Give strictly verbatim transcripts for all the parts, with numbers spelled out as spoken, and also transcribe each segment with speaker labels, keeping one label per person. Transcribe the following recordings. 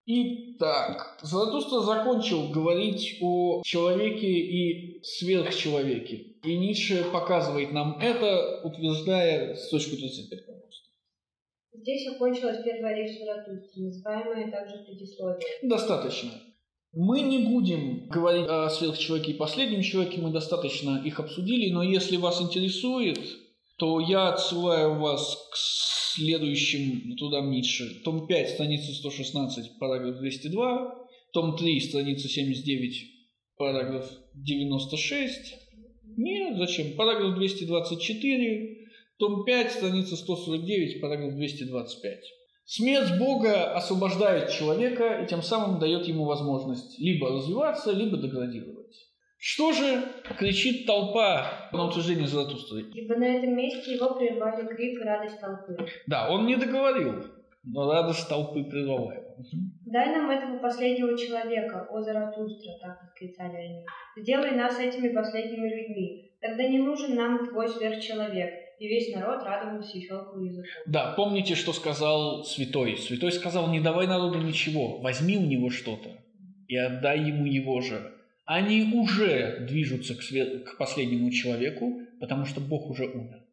Speaker 1: Итак, Заратустра закончил говорить о человеке и сверхчеловеке. И Ницше показывает нам это, утверждая с точки тридцать пять, пожалуйста.
Speaker 2: Здесь окончилась первая речь Заратустры, называемая также предисловие.
Speaker 1: Достаточно. Мы не будем говорить о сверхчеловеке и последнем человеке, мы достаточно их обсудили, но если вас интересует, то я отсылаю вас к следующим трудам Ницше. Том пять, страница сто шестнадцать, параграф двести два, том три, страница семьдесят девять, параграф девяносто шесть. Нет, зачем? Параграф двести двадцать четыре, том пять, страница сто сорок девять, параграф двести двадцать пять. Смерть Бога освобождает человека и тем самым дает ему возможность либо развиваться, либо деградировать. Что же кричит толпа на утверждение Заратустры?
Speaker 2: Ибо на этом месте его прервали крик и радость толпы.
Speaker 1: Да, он не договорил, но радость толпы прервала его.
Speaker 2: Дай нам этого последнего человека, о Заратустра, так восклицали они. Сделай нас этими последними людьми. Тогда не нужен нам твой сверхчеловек. И весь народ радовался и щелкал языком.
Speaker 1: Да, помните, что сказал святой? Святой сказал: не давай народу ничего, возьми у него что-то и отдай ему его же. Они уже движутся к, свет... к последнему человеку, потому что Бог уже умер.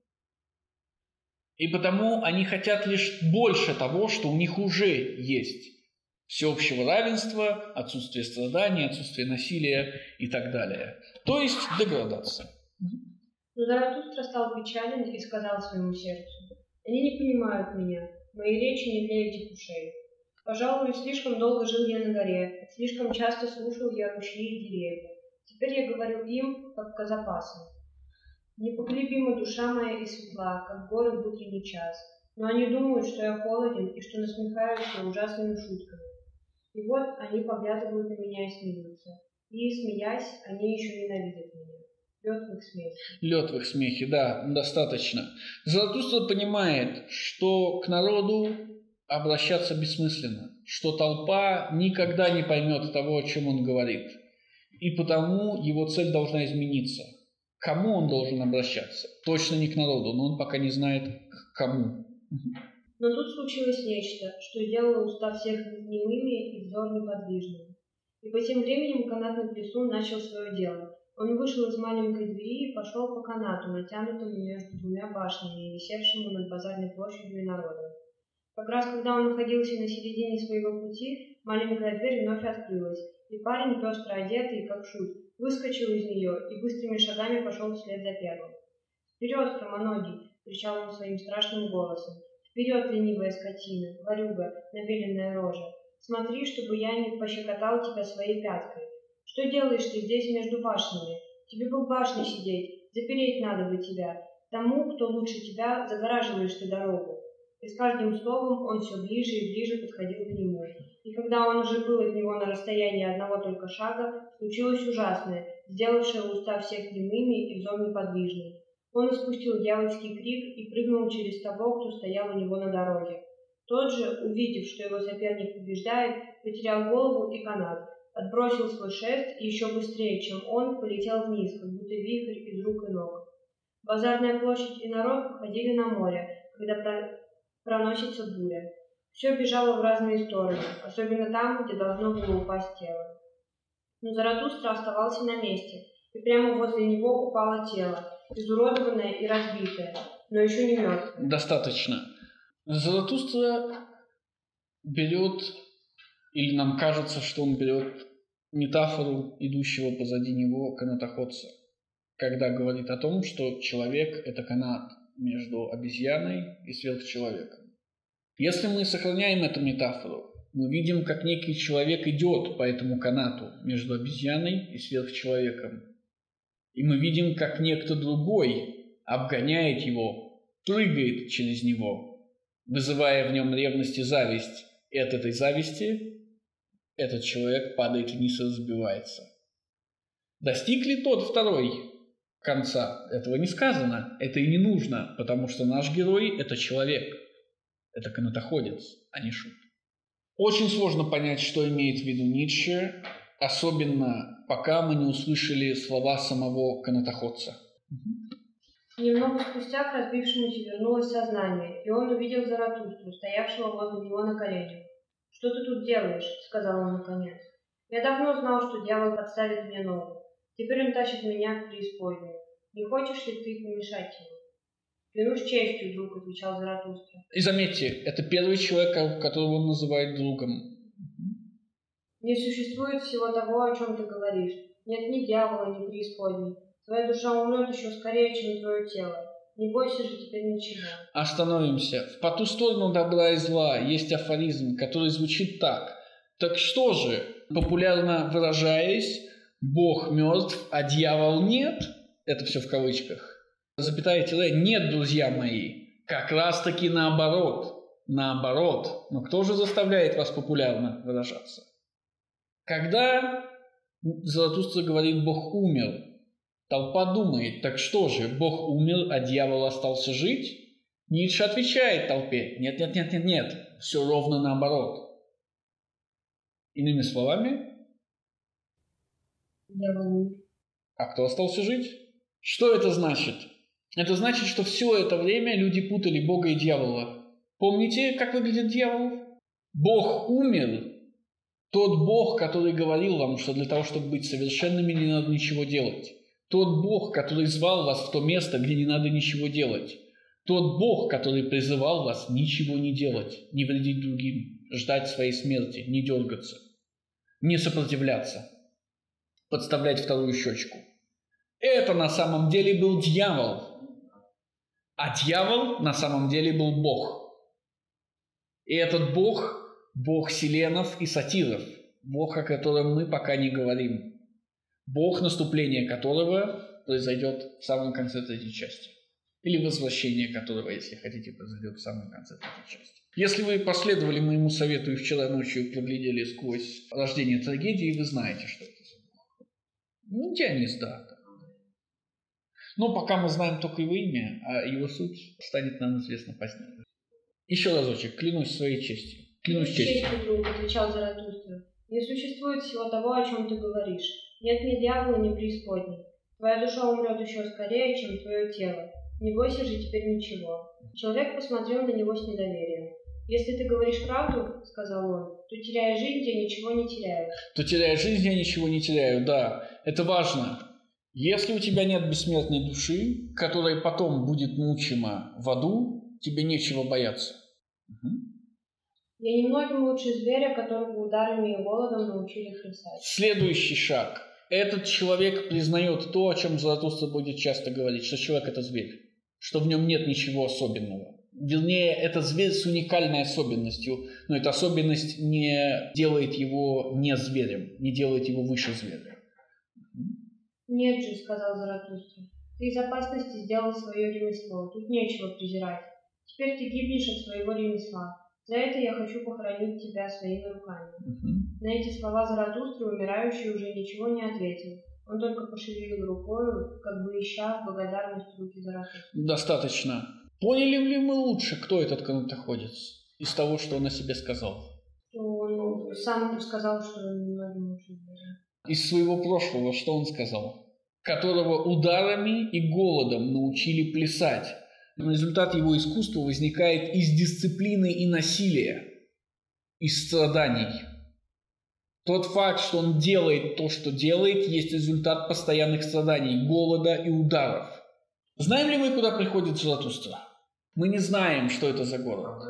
Speaker 1: И потому они хотят лишь больше того, что у них уже есть. Всеобщего равенства, отсутствие страданий, отсутствие насилия и так далее. То есть деградация.
Speaker 2: Но Заратустра стал печален и сказал своему сердцу: «Они не понимают меня, мои речи не для этих ушей. Пожалуй, слишком долго жил я на горе, слишком часто слушал я ручьи и деревья. Теперь я говорю им, как казапасам. Непоколебима душа моя и светла, как горы в утренний час. Но они думают, что я холоден и что насмехаются ужасными шутками. И вот они поглядывают на меня и смеются. И, смеясь, они еще ненавидят меня. Лед в их смехе.
Speaker 1: Лед в их смехе, да, достаточно. Заратустра понимает, что к народу обращаться бессмысленно, что толпа никогда не поймет того, о чем он говорит. И потому его цель должна измениться. К кому он должен обращаться? Точно не к народу, но он пока не знает, к кому.
Speaker 2: Но тут случилось нечто, что делало уста всех немыми и взор неподвижным. И по тем временем канатный плесун начал свое дело. Он вышел из маленькой двери и пошел по канату, натянутому между двумя башнями и висевшему над базарной площадью и народом. Как раз когда он находился на середине своего пути, маленькая дверь вновь открылась, и парень, пестро одетый, как шут, выскочил из нее и быстрыми шагами пошел вслед за первым. «Вперед, хромоногий!» — кричал он своим страшным голосом. «Вперед, ленивая скотина, ворюга, набеленная рожа! Смотри, чтобы я не пощекотал тебя своей пяткой! Что делаешь ты здесь между башнями? Тебе бы в башне сидеть, запереть надо бы тебя. Тому, кто лучше тебя, загораживаешь ты дорогу». И с каждым словом он все ближе и ближе подходил к нему. И когда он уже был от него на расстоянии одного только шага, случилось ужасное, сделавшее уста всех немыми и взор неподвижным. Он испустил дьявольский крик и прыгнул через того, кто стоял у него на дороге. Тот же, увидев, что его соперник побеждает, потерял голову и канат, отбросил свой шест и еще быстрее, чем он, полетел вниз, как будто вихрь из рук и ног. Базарная площадь и народ походили на море, когда про... проносится буря. Все бежало в разные стороны, особенно там, где должно было упасть тело. Но Заратустра оставался на месте, и прямо возле него упало тело, изуродованное и разбитое, но еще не мертвое.
Speaker 1: Достаточно. Заратустра берет, или нам кажется, что он берет метафору идущего позади него канатоходца, когда говорит о том, что человек – это канат между обезьяной и сверхчеловеком. Если мы сохраняем эту метафору, мы видим, как некий человек идет по этому канату между обезьяной и сверхчеловеком. И мы видим, как некто другой обгоняет его, прыгает через него, вызывая в нем ревность и зависть. И от этой зависти этот человек падает вниз и разбивается. Достиг ли тот второй конца? Этого не сказано, это и не нужно, потому что наш герой – это человек, это канатоходец, а не шут. Очень сложно понять, что имеет в виду Ницше, особенно пока мы не услышали слова самого канатоходца.
Speaker 2: Немного спустя к разбившемуся вернулось сознание, и он увидел Заратустру, стоявшего возле него на коленях. «Что ты тут делаешь?» — сказал он наконец. «Я давно знал, что дьявол подставит мне ногу. Теперь он тащит меня в преисподнюю. Не хочешь ли ты помешать ему?» «Клянусь честью, друг», — отвечал Заратустра.
Speaker 1: И заметьте, это первый человек, которого он называет другом.
Speaker 2: «Не существует всего того, о чем ты говоришь. Нет ни дьявола, ни преисподней. Твоя душа умрет еще скорее, чем твое тело. Не бойся же теперь ничего».
Speaker 1: Остановимся. В «По ту сторону добра и зла» есть афоризм, который звучит так. Так что же, популярно выражаясь, Бог мертв, а дьявол нет? Это все в кавычках. Запятая тире. Нет, друзья мои. Как раз таки наоборот. Наоборот. Но кто же заставляет вас популярно выражаться? Когда Заратустра говорит «Бог умер», толпа думает, так что же, Бог умер, а дьявол остался жить? Ницше отвечает толпе, нет, нет, нет, нет, нет, все ровно наоборот. Иными словами,
Speaker 2: Дьявол.
Speaker 1: А кто остался жить? Что это значит? Это значит, что все это время люди путали Бога и дьявола. Помните, как выглядит дьявол? Бог умер. Тот Бог, который говорил вам, что для того, чтобы быть совершенными, не надо ничего делать. Тот Бог, который звал вас в то место, где не надо ничего делать. Тот Бог, который призывал вас ничего не делать, не вредить другим, ждать своей смерти, не дергаться, не сопротивляться, подставлять вторую щечку. Это на самом деле был дьявол. А дьявол на самом деле был Бог. И этот Бог – Бог селенов и сатиров. Бог, о котором мы пока не говорим. Бог, наступление которого произойдет в самом конце третьей части. Или возвращение которого, если хотите, произойдет в самом конце третьей части. Если вы последовали моему совету и вчера ночью проглядели сквозь рождение трагедии, вы знаете, что это за Бог. Ну, Дионис, да. Но пока мы знаем только его имя, а его суть станет нам известна позднее. Еще разочек, клянусь своей честью. Клянусь честью.
Speaker 2: «Честью, друг», — отвечал Заратустра. «Не существует всего того, о чем ты говоришь. Нет ни дьявола, ни преисподней. Твоя душа умрет еще скорее, чем твое тело. Не бойся же теперь ничего». Человек посмотрел на него с недоверием. «Если ты говоришь правду, — сказал он, — то теряя жизнь, я ничего не теряю».
Speaker 1: То теряя жизнь, я ничего не теряю, да. Это важно. Если у тебя нет бессмертной души, которая потом будет мучима в аду, тебе нечего бояться. Угу.
Speaker 2: «Я немногим лучше зверя, которого ударами и голодом научили плясать».
Speaker 1: Следующий шаг. Этот человек признает то, о чем Заратустра будет часто говорить, что человек – это зверь, что в нем нет ничего особенного. Вернее, это зверь с уникальной особенностью, но эта особенность не делает его не зверем, не делает его выше зверя.
Speaker 2: «Нет же, — сказал Заратустра, — ты из опасности сделал свое ремесло, тут нечего презирать. Теперь ты гибнешь от своего ремесла. За это я хочу похоронить тебя своими руками».
Speaker 1: Угу.
Speaker 2: На эти слова Заратустры умирающий уже ничего не ответил. Он только пошевелил рукою, как бы ища благодарность руки Заратустры.
Speaker 1: Достаточно. Поняли ли мы лучше, кто этот канатоходец, из того, что он о себе сказал?
Speaker 2: Он сам сказал, что немногим лучше.
Speaker 1: Из своего прошлого, что он сказал? Которого ударами и голодом научили плясать. Результат его искусства возникает из дисциплины и насилия, из страданий. Тот факт, что он делает то, что делает, есть результат постоянных страданий, голода и ударов. Знаем ли мы, куда приходит Заратустра? Мы не знаем, что это за город.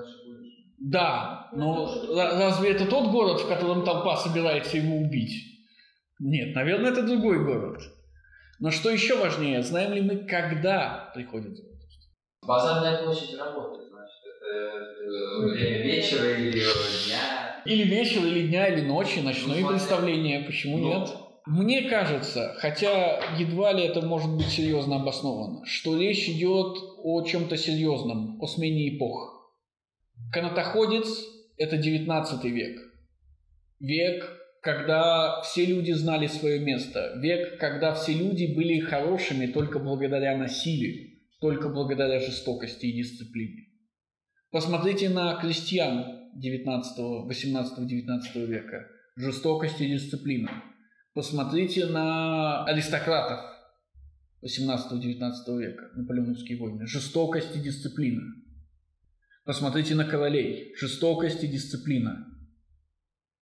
Speaker 1: Да, но разве это тот город, в котором толпа собирается его убить? Нет, наверное, это другой город. Но что еще важнее, знаем ли мы, когда приходит Заратустра?
Speaker 3: Базарная площадь работает, значит, это время вечера или дня.
Speaker 1: Или вечер, или дня, или ночи, ночные представления, почему
Speaker 3: Но...
Speaker 1: нет? Мне кажется, хотя едва ли это может быть серьезно обосновано, что речь идет о чем-то серьезном, о смене эпох. Канатоходец – это девятнадцатый век. Век, когда все люди знали свое место. Век, когда все люди были хорошими только благодаря насилию, только благодаря жестокости и дисциплине. Посмотрите на крестьян девятнадцатого, восемнадцатого, девятнадцатого века. Жестокость и дисциплина. Посмотрите на аристократов восемнадцатого, девятнадцатого века, наполеоновские войны. Жестокость и дисциплина. Посмотрите на королей. Жестокость и дисциплина.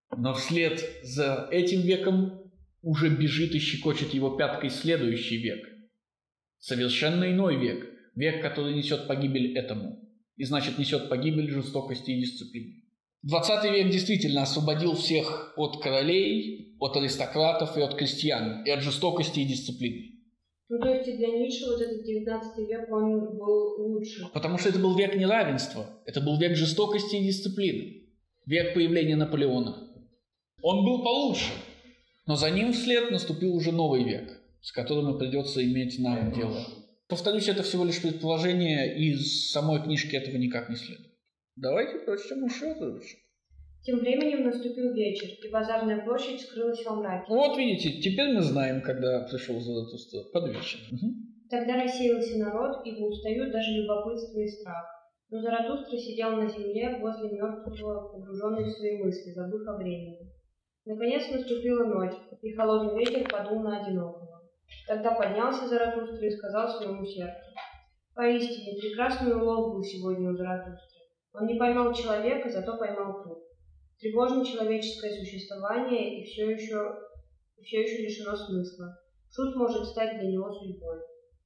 Speaker 1: Но вслед за этим веком уже бежит и щекочет его пяткой следующий век. Совершенно иной век. Век, который несет погибель этому. И значит несет погибель жестокости и дисциплины. двадцатый век действительно освободил всех от королей, от аристократов и от крестьян, и от жестокости и дисциплины.
Speaker 2: Ну, то есть и для Ницше вот этот девятнадцатый век, он был лучше.
Speaker 1: Потому что это был век неравенства, это был век жестокости и дисциплины, век появления Наполеона. Он был получше, но за ним вслед наступил уже новый век, с которым и придется иметь нам дело. Повторюсь, это всего лишь предположение, из самой книжки этого никак не следует. Давайте прочтем еще дальше.
Speaker 2: Тем временем наступил вечер, и базарная площадь скрылась во мраке.
Speaker 1: Вот видите, теперь мы знаем, когда пришел Заратустра, под вечер. Угу.
Speaker 2: Тогда рассеялся народ, ибо устают даже любопытство и страх. Но Заратустра сидел на земле возле мертвого, погруженный в свои мысли, забыв о времени. Наконец наступила ночь, и холодный ветер подул на одинокого. Тогда поднялся Заратустра и сказал своему сердцу: «Поистине, прекрасный улов был сегодня у Заратустры. Он не поймал человека, зато поймал труп. Тревожно человеческое существование и все еще, все еще лишено смысла. Шут может стать для него судьбой.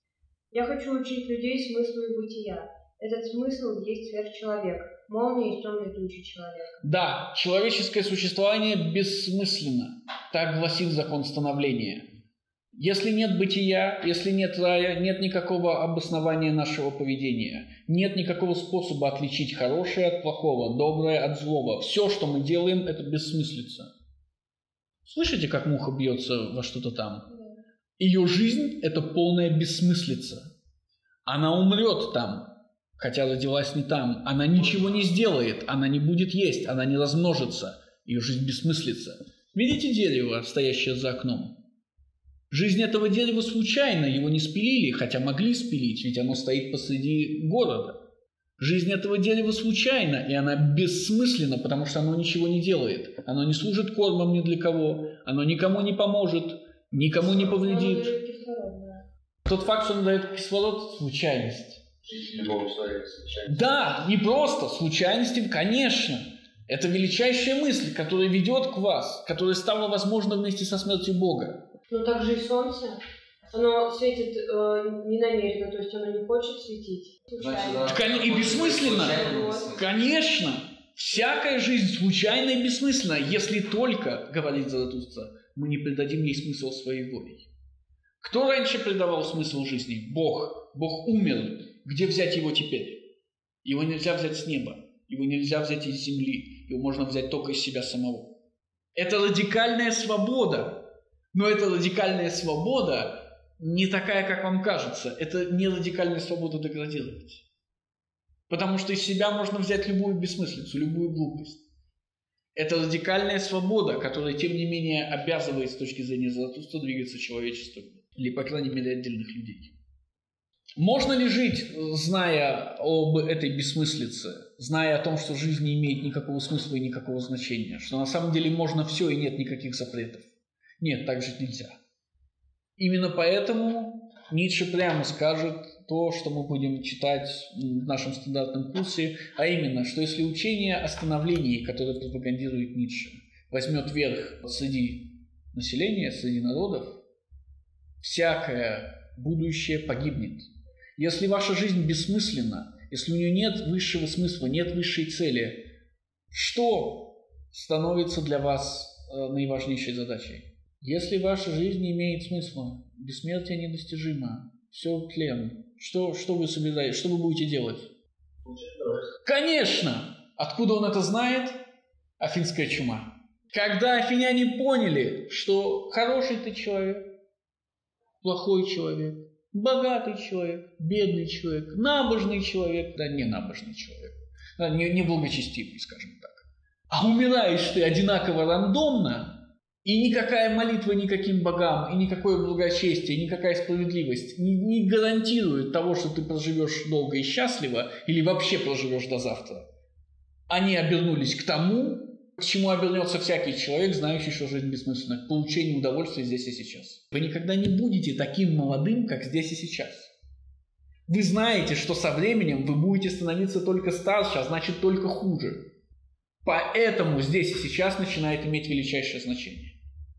Speaker 2: Я хочу учить людей смыслу и бытия. Этот смысл есть сверхчеловек, молния из темной тучи человека».
Speaker 1: Да, человеческое существование бессмысленно, так гласит закон становления. Если нет бытия, если нет рая, нет никакого обоснования нашего поведения, нет никакого способа отличить хорошее от плохого, доброе от злого. Все, что мы делаем, это бессмыслица. Слышите, как муха бьется во что-то там? Ее жизнь – это полная бессмыслица. Она умрет там, хотя родилась не там. Она ничего не сделает, она не будет есть, она не размножится. Ее жизнь бессмыслица. Видите дерево, стоящее за окном? Жизнь этого дерева случайна, его не спилили, хотя могли спилить, ведь оно стоит посреди города. Жизнь этого дерева случайна, и она бессмысленна, потому что оно ничего не делает. Оно не служит кормом ни для кого, оно никому не поможет, никому не повредит. Тот факт, что он дает кислород – случайность.
Speaker 3: Жизнь любого человека случайность.
Speaker 1: Да, не просто, случайности, конечно. Это величайшая мысль, которая ведет к вас, которая стала возможна вместе со смертью Бога.
Speaker 2: Но также и солнце, оно светит э, ненамеренно, то есть оно не хочет светить. Случайно.
Speaker 1: Так и бессмысленно. Конечно. Всякая жизнь случайна и бессмысленна, если только, говорит Заратустра, мы не придадим ей смысл своей волей. Кто раньше придавал смысл жизни? Бог. Бог умер. Где взять его теперь? Его нельзя взять с неба. Его нельзя взять из земли. Его можно взять только из себя самого. Это радикальная свобода. Но эта радикальная свобода не такая, как вам кажется. Это не радикальная свобода деградировать. Потому что из себя можно взять любую бессмыслицу, любую глупость. Это радикальная свобода, которая, тем не менее, обязывает с точки зрения Заратустры двигаться человечеством. Или, по крайней мере, отдельных людей. Можно ли жить, зная об этой бессмыслице, зная о том, что жизнь не имеет никакого смысла и никакого значения, что на самом деле можно все и нет никаких запретов? Нет, так жить нельзя. Именно поэтому Ницше прямо скажет то, что мы будем читать в нашем стандартном курсе, а именно, что если учение о становлении, которое пропагандирует Ницше, возьмет верх среди населения, среди народов, всякое будущее погибнет. Если ваша жизнь бессмысленна, если у нее нет высшего смысла, нет высшей цели, что становится для вас наиважнейшей задачей? Если ваша жизнь не имеет смысла, бессмертие недостижимо, все тлен, что, что вы собираетесь, что вы будете делать? Конечно! Откуда он это знает? Афинская чума. Когда афиняне поняли, что хороший ты человек, плохой человек, богатый человек, бедный человек, набожный человек, да не набожный человек, да, не, не благочестивый, скажем так, а умираешь ты одинаково рандомно, и никакая молитва никаким богам, и никакое благочестие, и никакая справедливость не, не гарантирует того, что ты проживешь долго и счастливо, или вообще проживешь до завтра. Они обернулись к тому, к чему обернется всякий человек, знающий, что жизнь бессмысленна, к получению удовольствия здесь и сейчас. Вы никогда не будете таким молодым, как здесь и сейчас. Вы знаете, что со временем вы будете становиться только старше, а значит только хуже. Поэтому здесь и сейчас начинает иметь величайшее значение.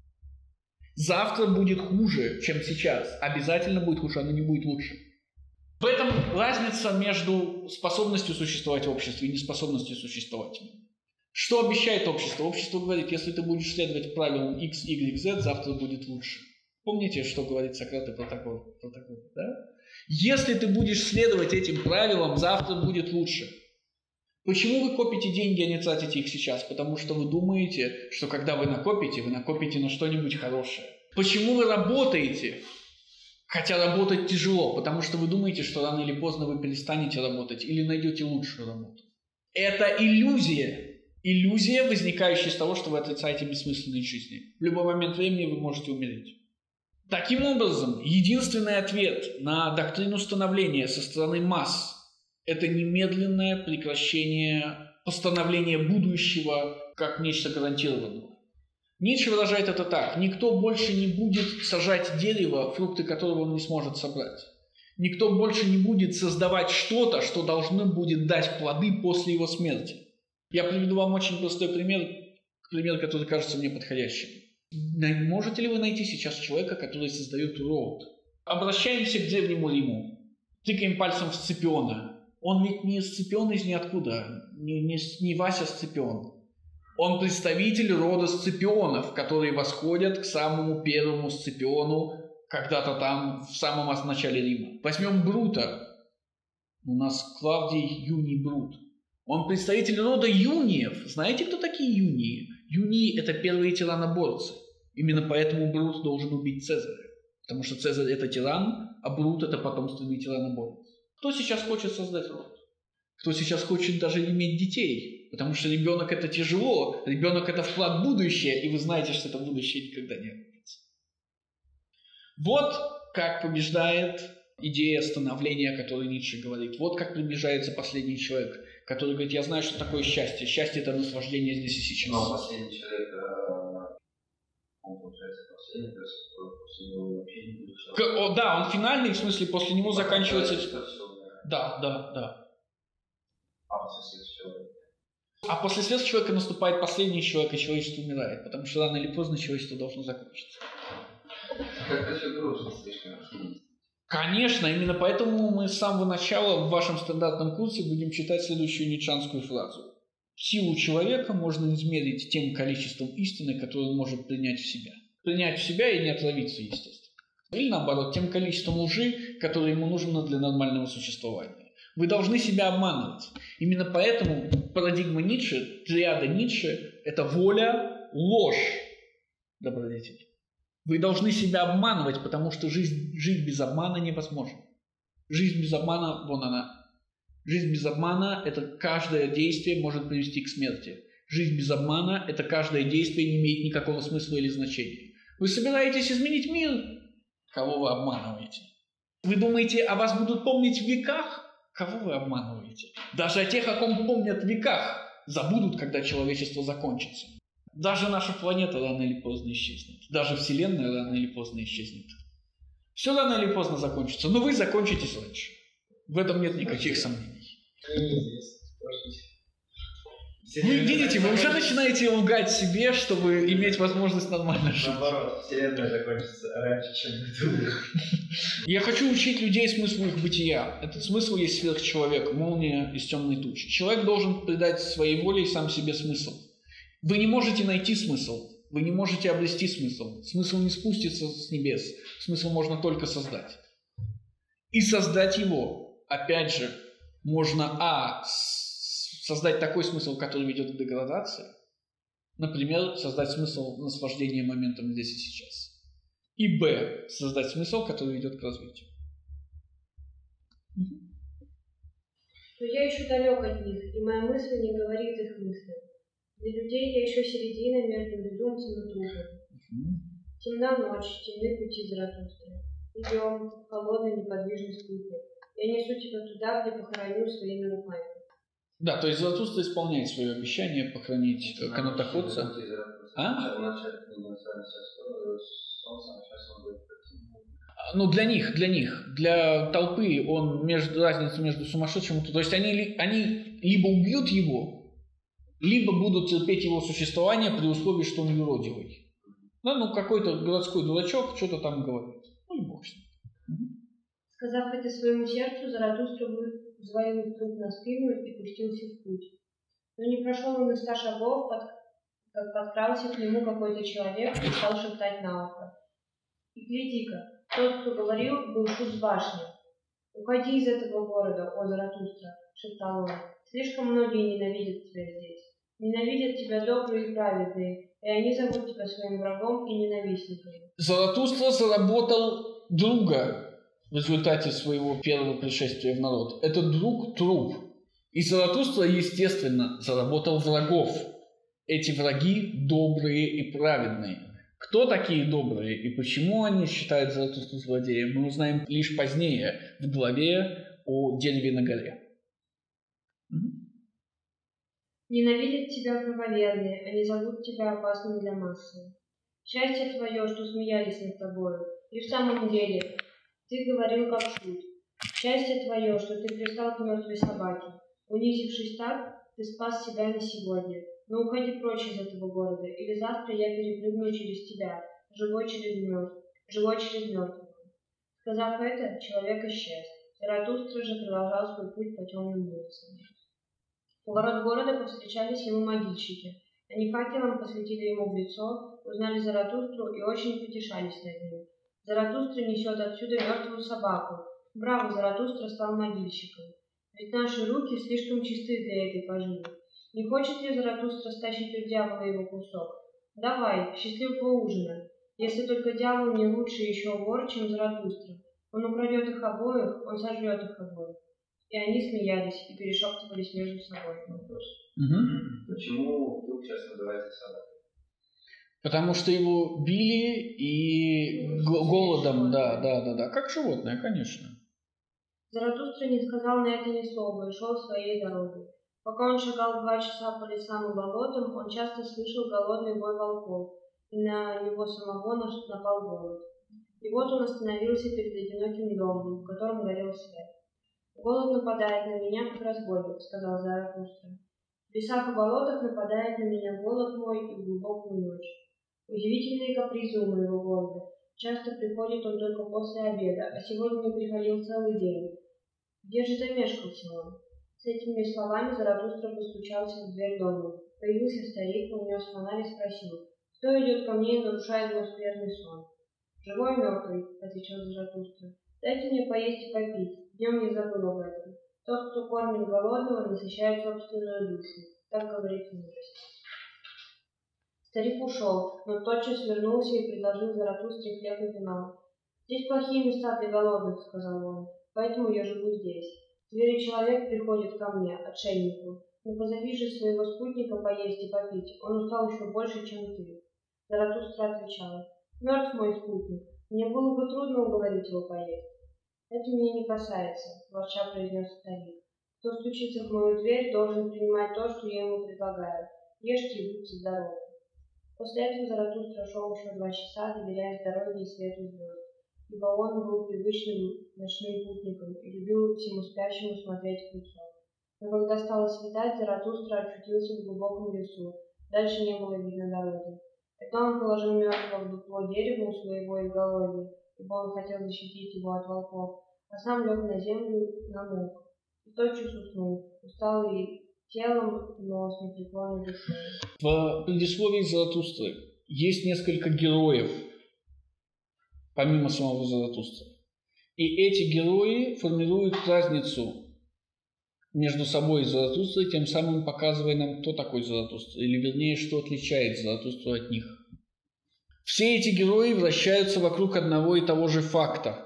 Speaker 1: Завтра будет хуже, чем сейчас. Обязательно будет хуже, оно не будет лучше. В этом разница между способностью существовать в обществе и неспособностью существовать в нем. Что обещает общество? Общество говорит, если ты будешь следовать правилам X, Y, Z, завтра будет лучше. Помните, что говорит Сократ и Протагор? Протагор, да? Если ты будешь следовать этим правилам, завтра будет лучше. Почему вы копите деньги, а не тратите их сейчас? Потому что вы думаете, что когда вы накопите, вы накопите на что-нибудь хорошее. Почему вы работаете? Хотя работать тяжело, потому что вы думаете, что рано или поздно вы перестанете работать или найдете лучшую работу. Это иллюзия. Иллюзия, возникающая из того, что вы отрицаете бессмысленность жизни. В любой момент времени вы можете умереть. Таким образом, единственный ответ на доктрину становления со стороны масс – это немедленное прекращение постановления будущего как нечто гарантированного. Ницше выражает это так: никто больше не будет сажать дерево, фрукты которого он не сможет собрать. Никто больше не будет создавать что-то, что должно будет дать плоды после его смерти. Я приведу вам очень простой пример, пример, который кажется мне подходящим. Можете ли вы найти сейчас человека, который создает урод? Обращаемся к Древнему Риму. Тыкаем пальцем в Сципиона. Он ведь не Сципион из ниоткуда, не, не, не Вася Сципион. Он представитель рода Сципионов, которые восходят к самому первому Сципиону, когда-то там, в самом начале Рима. Возьмем Брута. У нас Клавдий Юний Брут. Он представитель рода Юниев. Знаете, кто такие Юнии? Юнии – это первые тираноборцы. Именно поэтому Брут должен убить Цезаря. Потому что Цезарь – это тиран, а Брут – это потомственный тираноборец. Кто сейчас хочет создать род? Кто сейчас хочет даже иметь детей? Потому что ребенок – это тяжело. Ребенок – это вклад в будущее, и вы знаете, что это будущее никогда не окупится. Вот как побеждает идея становления, о которой Ницше говорит. Вот как приближается последний человек, который говорит: я знаю, что такое счастье. Счастье – это наслаждение здесь и сейчас.
Speaker 3: Но последний человек, он получается последний, то есть после него вообще не будет человека.
Speaker 1: О, да, он финальный, в смысле, после него
Speaker 3: Потом
Speaker 1: заканчивается...
Speaker 3: все,
Speaker 1: да, да, да.
Speaker 3: А после следующего...
Speaker 1: А после следующего человека наступает последний человек, и человечество умирает, потому что рано или поздно человечество должно закончиться.
Speaker 3: Как-то все грустно слишком.
Speaker 1: Конечно, именно поэтому мы с самого начала в вашем стандартном курсе будем читать следующую ницшанскую фразу. Силу человека можно измерить тем количеством истины, которое он может принять в себя. Принять в себя и не отравиться, естественно. Или наоборот, тем количеством лжи, которое ему нужно для нормального существования. Вы должны себя обманывать. Именно поэтому парадигма Ницше, триада Ницше – это воля, ложь, добродетель. Вы должны себя обманывать, потому что жизнь, жить без обмана невозможно. Жизнь без обмана, вон она. Жизнь без обмана – это каждое действие может привести к смерти. Жизнь без обмана – это каждое действие не имеет никакого смысла или значения. Вы собираетесь изменить мир? Кого вы обманываете? Вы думаете, о вас будут помнить в веках? Кого вы обманываете? Даже о тех, о ком помнят в веках, забудут, когда человечество закончится. Даже наша планета рано или поздно исчезнет. Даже Вселенная рано или поздно исчезнет. Все рано или поздно закончится, но вы закончитесь раньше. В этом нет никаких сомнений. Вы видите, вы уже начинаете лгать себе, чтобы иметь возможность нормально жить.
Speaker 3: Наоборот, Вселенная закончится раньше, чем вы думали.
Speaker 1: Я хочу учить людей смыслу их бытия. Этот смысл есть сверхчеловек, молния из темной тучи. Человек должен придать своей воле и сам себе смысл. Вы не можете найти смысл, вы не можете обрести смысл. Смысл не спустится с небес, смысл можно только создать. И создать его, опять же, можно а. создать такой смысл, который ведет к деградации. Например, создать смысл наслаждения моментом здесь и сейчас. И б. создать смысл, который ведет к развитию.
Speaker 2: Но я еще далек от них, и моя мысль не говорит их мысли. Для людей я еще середина между безумцем и трупом. Uh-huh. Темна ночь, темны пути Заратустры. Идем в холодный неподвижный спутник. Я несу тебя туда, где похороню своими руками. Да,
Speaker 1: то есть Заратустра исполняет свое обещание похоронить канатоходца. А? Ну, для них, для них. Для толпы он между, разница между сумасшедшим и... То есть они, они либо убьют его, либо будут терпеть его существование при условии, что он юродивый. Да, ну какой-то городской дурачок что-то там говорит. Ну и бог с ним.
Speaker 2: Сказав это своему сердцу, Заратустра взвалил труп на спину и пустился в путь. Но не прошел он и ста шагов, под, как подкрался к нему какой-то человек и стал шептать на ухо. И гляди-ка, тот, кто говорил, был шут с башни. «Уходи из этого города, о Заратустра», — шептал он. «Слишком многие ненавидят тебя здесь. Ненавидят тебя добрые и праведные, и они зовут тебя своим врагом и ненавистником».
Speaker 1: Заратустра заработал друга в результате своего первого пришествия в народ. Этот друг – труп. И Заратустра, естественно, заработал врагов. Эти враги добрые и праведные. Кто такие добрые и почему они считают Заратустру злодеем, мы узнаем лишь позднее в главе о дереве на горе.
Speaker 2: Ненавидят тебя правоверные, они зовут тебя опасным для массы. Счастье твое, что смеялись над тобою, и в самом деле ты говорил как шут. Счастье твое, что ты пристал к мертвой собаке. Унизившись так, ты спас себя на сегодня. Но уходи прочь из этого города, или завтра я перепрыгну через тебя, живой через мертв, живой через мертвого. Сказав это, человек исчез. Заратустра же продолжал свой путь по темным улицам. У ворот города повстречались ему могильщики. Они факелом посветили ему в лицо, узнали Заратустру и очень потешались над ним. Заратустра несет отсюда мертвую собаку. Браво, Заратустра стал могильщиком. Ведь наши руки слишком чисты для этой поживы. Не хочет ли Заратустра стащить у дьявола его кусок? Давай, счастливо поужинаем. Если только дьявол не лучше еще вор, чем Заратустра. Он украдет их обоих, он сожрет их обоих. И они смеялись и перешептывались между собой.
Speaker 3: Угу. Почему вдруг сейчас называется собакой?
Speaker 1: Потому что его били и ну, голодом, да, да, да, да, как животное, конечно.
Speaker 2: Заратустра не сказал на это ни слова и шел своей дорогой. Пока он шагал два часа по лесам и болотам, он часто слышал голодный вой волков, и на него самого напал голод. И вот он остановился перед одиноким домом, в котором горел свет. «Голод нападает на меня, как разбойник», — сказал Заратустра. «В лесах и болотах нападает на меня голод мой и в глубокую ночь. Удивительные капризы у моего голода. Часто приходит он только после обеда, а сегодня не приходил целый день. Где же замешкался он?» С этими словами Заратустра постучался в дверь дома. Появился старик, унес фонарь и спросил: «Кто идет ко мне и нарушает мой скверный сон?» «Живой и мертвый», — отвечал Заратустра. «Дайте мне поесть и попить. Днем я забыл об этом. Тот, кто кормит голодного, насыщает собственную душу. Так говорит мудрость». Старик ушел, но тотчас вернулся и предложил Заратустре хлеб и вино. «Здесь плохие места для голодных», — сказал он, — «поэтому я живу здесь. Зверый человек приходит ко мне, отшельнику, но позови же своего спутника поесть и попить, он устал еще больше, чем ты». Заратустра отвечал: «Мертв мой спутник, мне было бы трудно уговорить его поесть». «Это меня не касается», — ворча произнес старик. «Кто стучится в мою дверь, должен принимать то, что я ему предлагаю. Ешьте и будьте здоровы». После этого Заратустра шел еще два часа, доверяясь дороге и свету звезд, ибо он был привычным ночным путником и любил всему спящему смотреть в лицо. Но когда стало светать, Заратустра очутился в глубоком лесу, дальше не было видно дороги. Тогда он положил мертвого в дупло дерева у своего изголовья, ибо он хотел защитить его от волков, а сам лег на землю на мук и тотчас уснул, усталый телом, но с непреклонной душой.
Speaker 1: В предисловии Заратустры есть несколько героев, помимо самого Заратустры. И эти герои формируют разницу между собой и Заратустрой, тем самым показывая нам, кто такой Заратустра, или вернее, что отличает Заратустру от них. Все эти герои вращаются вокруг одного и того же факта,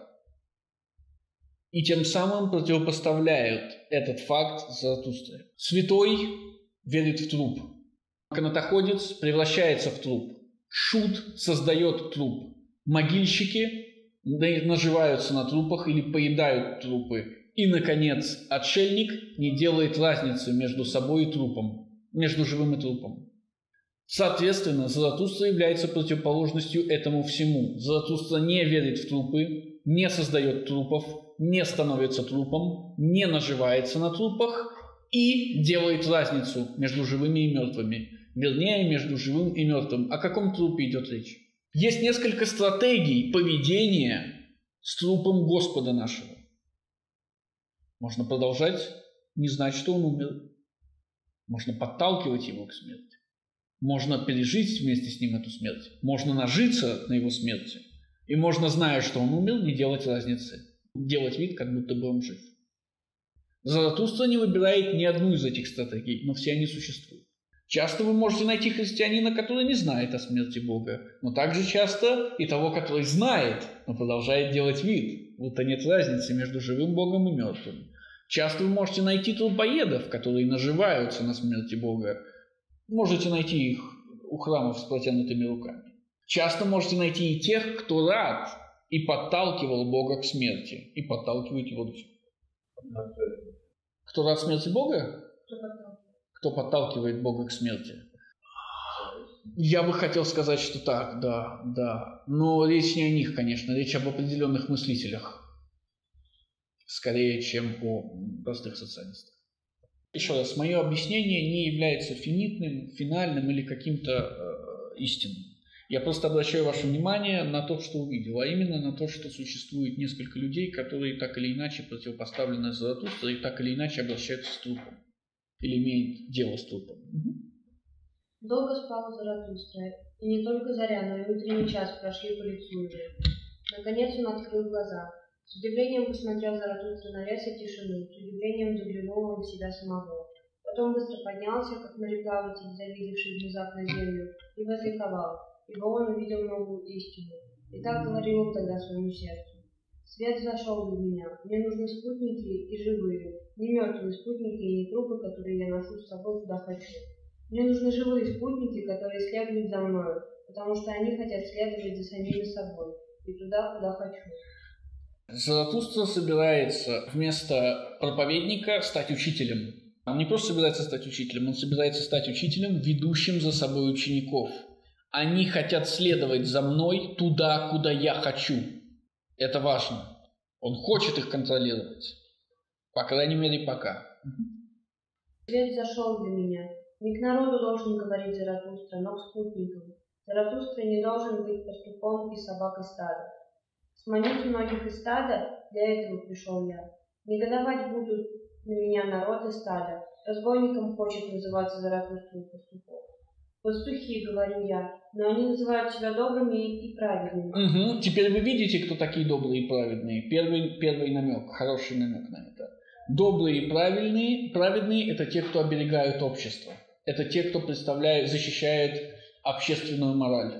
Speaker 1: и тем самым противопоставляют этот факт Заратустре. Святой верит в труп. Канатоходец превращается в труп. Шут создает труп. Могильщики наживаются на трупах или поедают трупы. И, наконец, отшельник не делает разницы между собой и трупом, между живым и трупом. Соответственно, Заратустра является противоположностью этому всему. Заратустра не верит в трупы, не создает трупов, не становится трупом, не наживается на трупах и делает разницу между живыми и мертвыми. Вернее, между живым и мертвым. О каком трупе идет речь? Есть несколько стратегий поведения с трупом Господа нашего. Можно продолжать не знать, что он умер. Можно подталкивать его к смерти. Можно пережить вместе с ним эту смерть. Можно нажиться на его смерти. И можно, зная, что он умер, не делать разницы. Делать вид, как будто бы он жив. Заратустра не выбирает ни одну из этих стратегий, но все они существуют. Часто вы можете найти христианина, который не знает о смерти Бога, но также часто и того, который знает, но продолжает делать вид, будто нет разницы между живым Богом и мертвым. Часто вы можете найти трупоедов, которые наживаются на смерти Бога. Можете найти их у храмов с протянутыми руками. Часто можете найти и тех, кто рад и подталкивал Бога к смерти, и подталкивает его до сих пор. Кто рад смерти Бога? Кто подталкивает Бога к смерти? Я бы хотел сказать, что так, да, да. Но речь не о них, конечно, речь об определенных мыслителях. Скорее, чем о простых социалистах. Еще раз, мое объяснение не является финитным, финальным или каким-то э, истинным. Я просто обращаю ваше внимание на то, что увидел, а именно на то, что существует несколько людей, которые так или иначе противопоставлены Заратустре и так или иначе обращаются с трупом. Или имеют дело с трупом. Угу.
Speaker 2: Долго спал Заратустра, и не только заря, но и утренний час прошли по лицу уже. Наконец он открыл глаза. С удивлением посмотрел Заратустра на лес и тишину, с удивлением заглянул он в себя самого. Потом быстро поднялся, как мореплаватель, завидевший внезапно землю, и возликовал, ибо он увидел новую истину. И так говорил он тогда своему сердцу. Свет зашел для меня, мне нужны спутники и живые, не мертвые спутники и не трупы, которые я ношу с собой куда хочу. Мне нужны живые спутники, которые следуют за мною, потому что они хотят следовать за самими собой, и туда, куда хочу.
Speaker 1: Заратустра собирается вместо проповедника стать учителем. Он не просто собирается стать учителем, он собирается стать учителем, ведущим за собой учеников. Они хотят следовать за мной туда, куда я хочу. Это важно. Он хочет их контролировать. По крайней мере, пока.
Speaker 2: Свет зашел для меня. Не к народу должен говорить Заратустра, но к спутникам. Заратустра не должен быть пастухом и собакой стада. Сманить многих из стада, для этого пришел я. Негодовать будут на меня народ и стадо. Разбойником хочет называться Заратустра и пастухов. Пастухи, говорю я, но они называют себя добрыми и праведными.
Speaker 1: Угу. Теперь вы видите, кто такие добрые и праведные. Первый, первый намек, хороший намек на это. Добрые и правильные, праведные – это те, кто оберегают общество. Это те, кто представляет, защищает общественную мораль.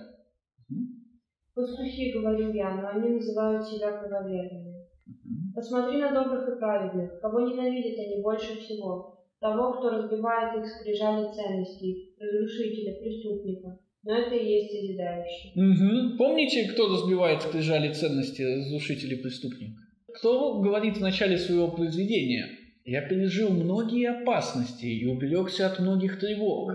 Speaker 2: Пастухи, говорю я, но они называют себя правоверными. Посмотри на добрых и праведных, кого ненавидят они больше всего. Того, кто разбивает их скрижали ценностей, разрушителя, преступника. Но это и есть созидающий.
Speaker 1: Угу. Помните, кто разбивает скрижали ценностей, разрушитель и преступник? Кто говорит в начале своего произведения: «Я пережил многие опасности и уберегся от многих тревог».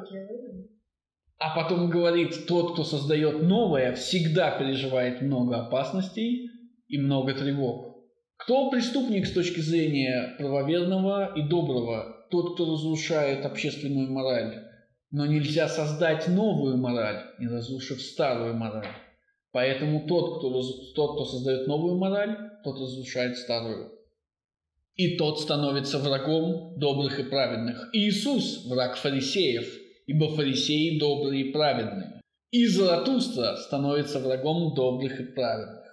Speaker 1: А потом говорит: тот, кто создает новое, всегда переживает много опасностей и много тревог. Кто преступник с точки зрения правоверного и доброго? Тот, кто разрушает общественную мораль. Но нельзя создать новую мораль, не разрушив старую мораль. Поэтому тот, кто, раз... тот, кто создает новую мораль, тот разрушает старую. И тот становится врагом добрых и праведных. Иисус – враг фарисеев, ибо фарисеи добрые и праведные. И Заратустра становится врагом добрых и праведных.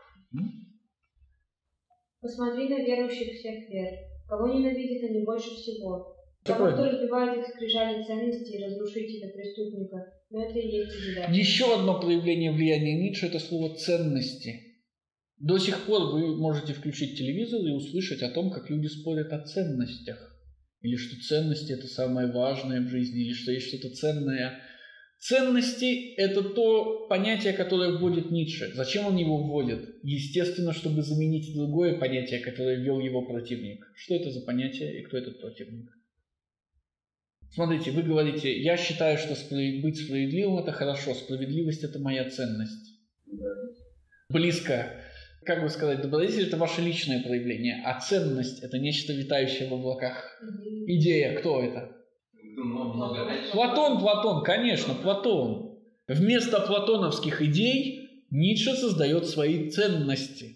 Speaker 2: Посмотри на верующих всех вер. Кого ненавидят они больше всего? Того, кто разбивает их скрижали ценностей и разрушителя, преступника. Но это и есть созидатель.
Speaker 1: Еще одно проявление влияния Ницше – это слово «ценности». До сих пор вы можете включить телевизор и услышать о том, как люди спорят о ценностях. Или что ценности – это самое важное в жизни, или что есть что-то ценное. Ценности – это то понятие, которое вводит Ницше. Зачем он его вводит? Естественно, чтобы заменить другое понятие, которое ввел его противник. Что это за понятие и кто этот противник? Смотрите, вы говорите: я считаю, что быть справедливым – это хорошо, справедливость – это моя ценность. Близко. как бы сказать, добродетель – это ваше личное проявление, а ценность – это нечто витающее в облаках. Идея, кто это? Платон, Платон, конечно, Платон. Вместо платоновских идей Ницше создает свои ценности.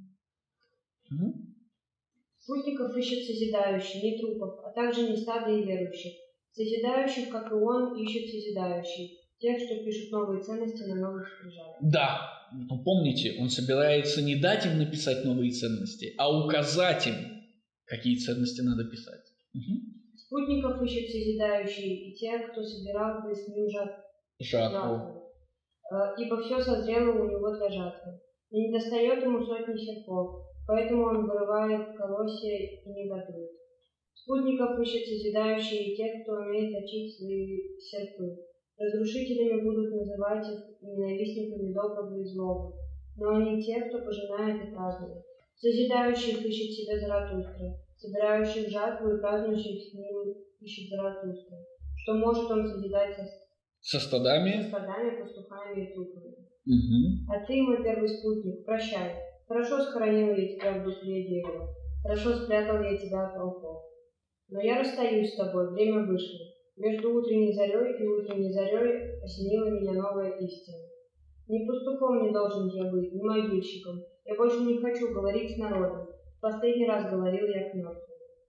Speaker 1: Угу.
Speaker 2: Спутников ищет созидающий, не трупов, а также не стада и верующих. Созидающих, как и он, ищет созидающий. Тех, что пишут новые ценности на новых скрижалях.
Speaker 1: Да, но помните, он собирается не дать им написать новые ценности, а указать им, какие ценности надо писать. Угу.
Speaker 2: Спутников ищет созидающий, и тех, кто собирал бы с ним жат... жатву. Ибо все созрело у него для жатвы. И не достает ему сотни серпов, поэтому он вырывает колосья и не готовит. Спутников ищет созидающие и те, кто умеет точить свои серпы. Разрушителями будут называть их ненавистниками доброго и злого, но они те, кто пожинает и празднует. Созидающих ищет себе Заратустра, собирающих жатву и празднующих с ним ищет Заратустра. Что может он созидать со,
Speaker 1: со стадами,
Speaker 2: со стадами, пастухами и трупами.
Speaker 1: Угу.
Speaker 2: А ты, мой первый спутник, прощай. Хорошо схоронил я тебя в дупле дерева, хорошо спрятал я тебя от волков. Но я расстаюсь с тобой, время вышло. Между утренней зарей и утренней зарей осенила меня новая истина. Не пастухом не должен я быть, не могильщиком. Я больше не хочу говорить с народом. В последний раз говорил я к мертвым.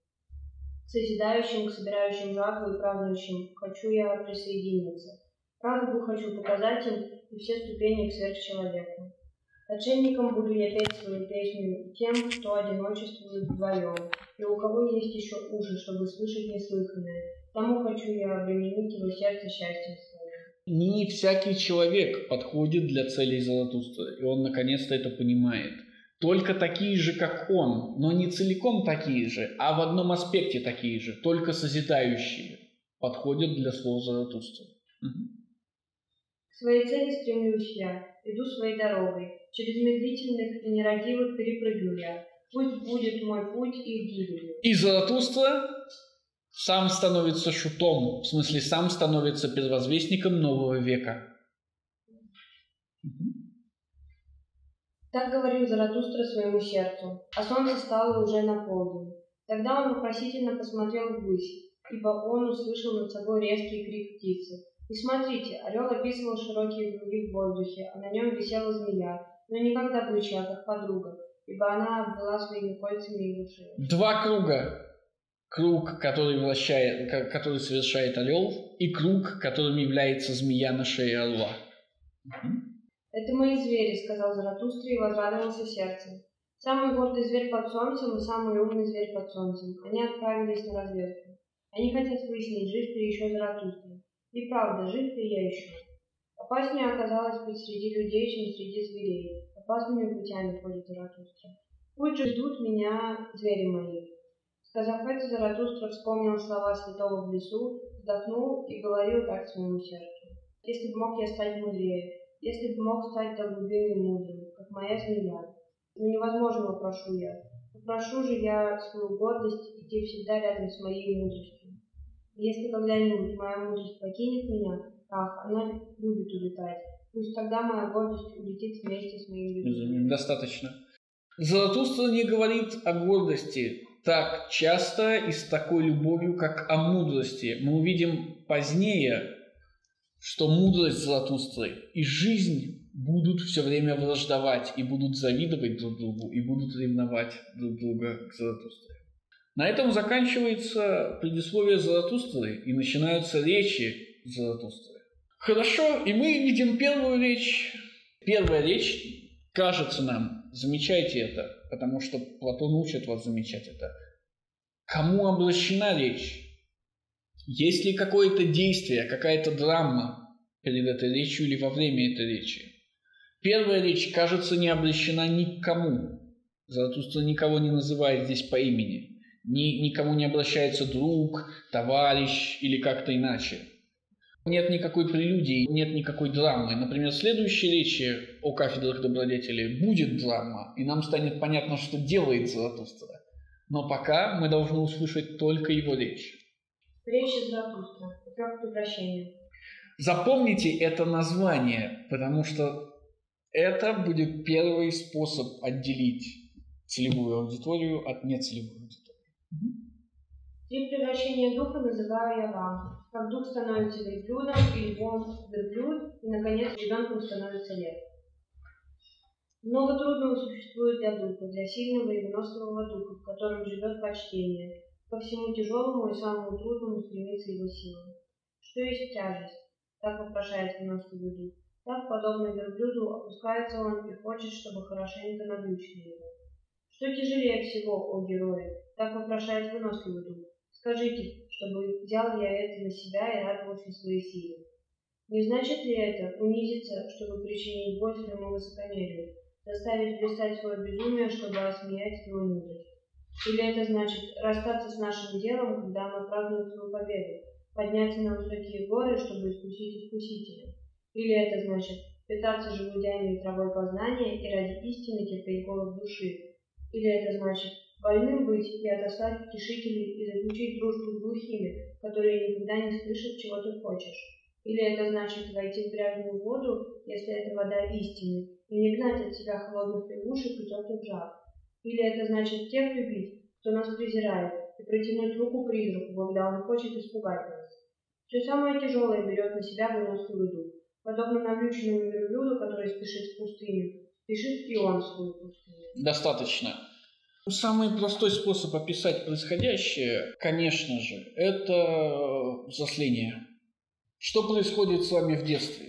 Speaker 2: К созидающим, к собирающим жатву и празднующим хочу я присоединиться. Радугу хочу показать им и все ступени к сверхчеловеку. Отшельникам буду я петь свою песню тем, кто одиночествует вдвоем, и у кого есть еще уши, чтобы слышать неслыханное. Тому хочу я обременить его сердце счастьем своим.
Speaker 1: Не всякий человек подходит для целей Заратустры, и он наконец-то это понимает. Только такие же, как он, но не целиком такие же, а в одном аспекте такие же, только созидающие, подходят для слов Заратустры. Угу.
Speaker 2: К своей цели стремлюсь я, иду своей дорогой, через медлительных и нерадивых перепрыгну я. Пусть будет мой путь их гибелью.
Speaker 1: И Заратустра сам становится шутом, в смысле сам становится первозвестником нового века. Угу.
Speaker 2: Так говорил Заратустра своему сердцу, а солнце стало уже на полдень. Тогда он вопросительно посмотрел ввысь, ибо он услышал над собой резкий крик птицы. И смотрите, орел описывал широкие круги в воздухе, а на нем висела змея, но не как добыча, а как подруга, ибо она обвела своими кольцами его шею.
Speaker 1: Два круга. Круг, который, вращает, который совершает орел, и круг, которым является змея на шее орла. Угу.
Speaker 2: «Это мои звери», — сказал Заратустра и возрадовался сердцем. «Самый гордый зверь под солнцем и самый умный зверь под солнцем. Они отправились на разведку. Они хотят выяснить, жив ли еще Заратустра. И правда, жив ли я еще? Опаснее оказалось быть среди людей, чем среди зверей. Опасными путями ходит Заратустра. Пусть же ждут меня звери мои». Сказав это, Заратустра вспомнил слова святого в лесу, вздохнул и говорил так своему сердцу. «Если бы мог я стать мудрее, если бы мог стать до глубины мудрым, как моя змея. Но невозможного прошу я. Попрошу же я свою гордость идти всегда рядом с моей мудростью. И если когда-нибудь моя мудрость покинет меня, ах, она любит улетать, пусть тогда моя гордость улетит вместе с моим любимым».
Speaker 1: Достаточно. Заратустра не говорит о гордости так часто и с такой любовью, как о мудрости. Мы увидим позднее, что мудрость Заратустры и жизнь будут все время враждовать, и будут завидовать друг другу, и будут ревновать друг друга к Заратустре. На этом заканчивается предисловие Заратустры, и начинаются речи Заратустры. Хорошо, и мы видим первую речь. Первая речь кажется нам, замечайте это, потому что Платон учит вас замечать это. Кому обращена речь? Есть ли какое-то действие, какая-то драма перед этой речью или во время этой речи? Первая речь, кажется, не обращена ни к кому. Заратустра никого не называет здесь по имени. Ни, никому не обращается друг, товарищ или как-то иначе. Нет никакой прелюдии, нет никакой драмы. Например, в следующей речи о кафедрах добродетели будет драма, и нам станет понятно, что делает Заратустра. Но пока мы должны услышать только его речь.
Speaker 2: Речь Заратустра. Как превращение.
Speaker 1: Запомните это название, потому что Это будет первый способ отделить целевую аудиторию от нецелевой аудитории.
Speaker 2: Три превращения духа называю я вам. Как дух становится верблюдом, и львом верблюд, и, наконец, ребенком становится лев. Много трудного существует для духа, для сильного и выносливого духа, в котором живет почтение. Ко всему тяжелому и самому трудному стремится его сила. Что есть тяжесть? Так вопрошает выносливый дух. Так, подобно верблюду, опускается он и хочет, чтобы хорошенько навьючили его. Что тяжелее всего, о герои? Так вопрошает выносливый дух. Скажите, чтобы взял я это на себя и радовался своей силе. Не значит ли это унизиться, чтобы причинить боль своему высокомерию, заставить блистать свое безумие, чтобы осмеять свою мудрость? Или это значит расстаться с нашим делом, когда мы празднуем свою победу, подняться на высокие горы, чтобы искусить искусителя? Или это значит питаться желудями и травой познания и ради истины терпеть голод души? Или это значит больным быть и отослать утешителей и заключить дружбу с глухими, которые никогда не слышат, чего ты хочешь? Или это значит войти в грязную воду, если это вода истины, и не гнать от себя холодных лягушек и теплых жаб? Или это значит тех любить, кто нас презирает, и протянуть руку призраку, когда он хочет испугать нас? Все самое тяжелое берет на себя выносливый дух. Подобно навьюченному верблюду, который спешит в пустыню, спешит и он в свою пустыню.
Speaker 1: Достаточно. Самый простой способ описать происходящее, конечно же, это взросление. Что происходит с вами в детстве?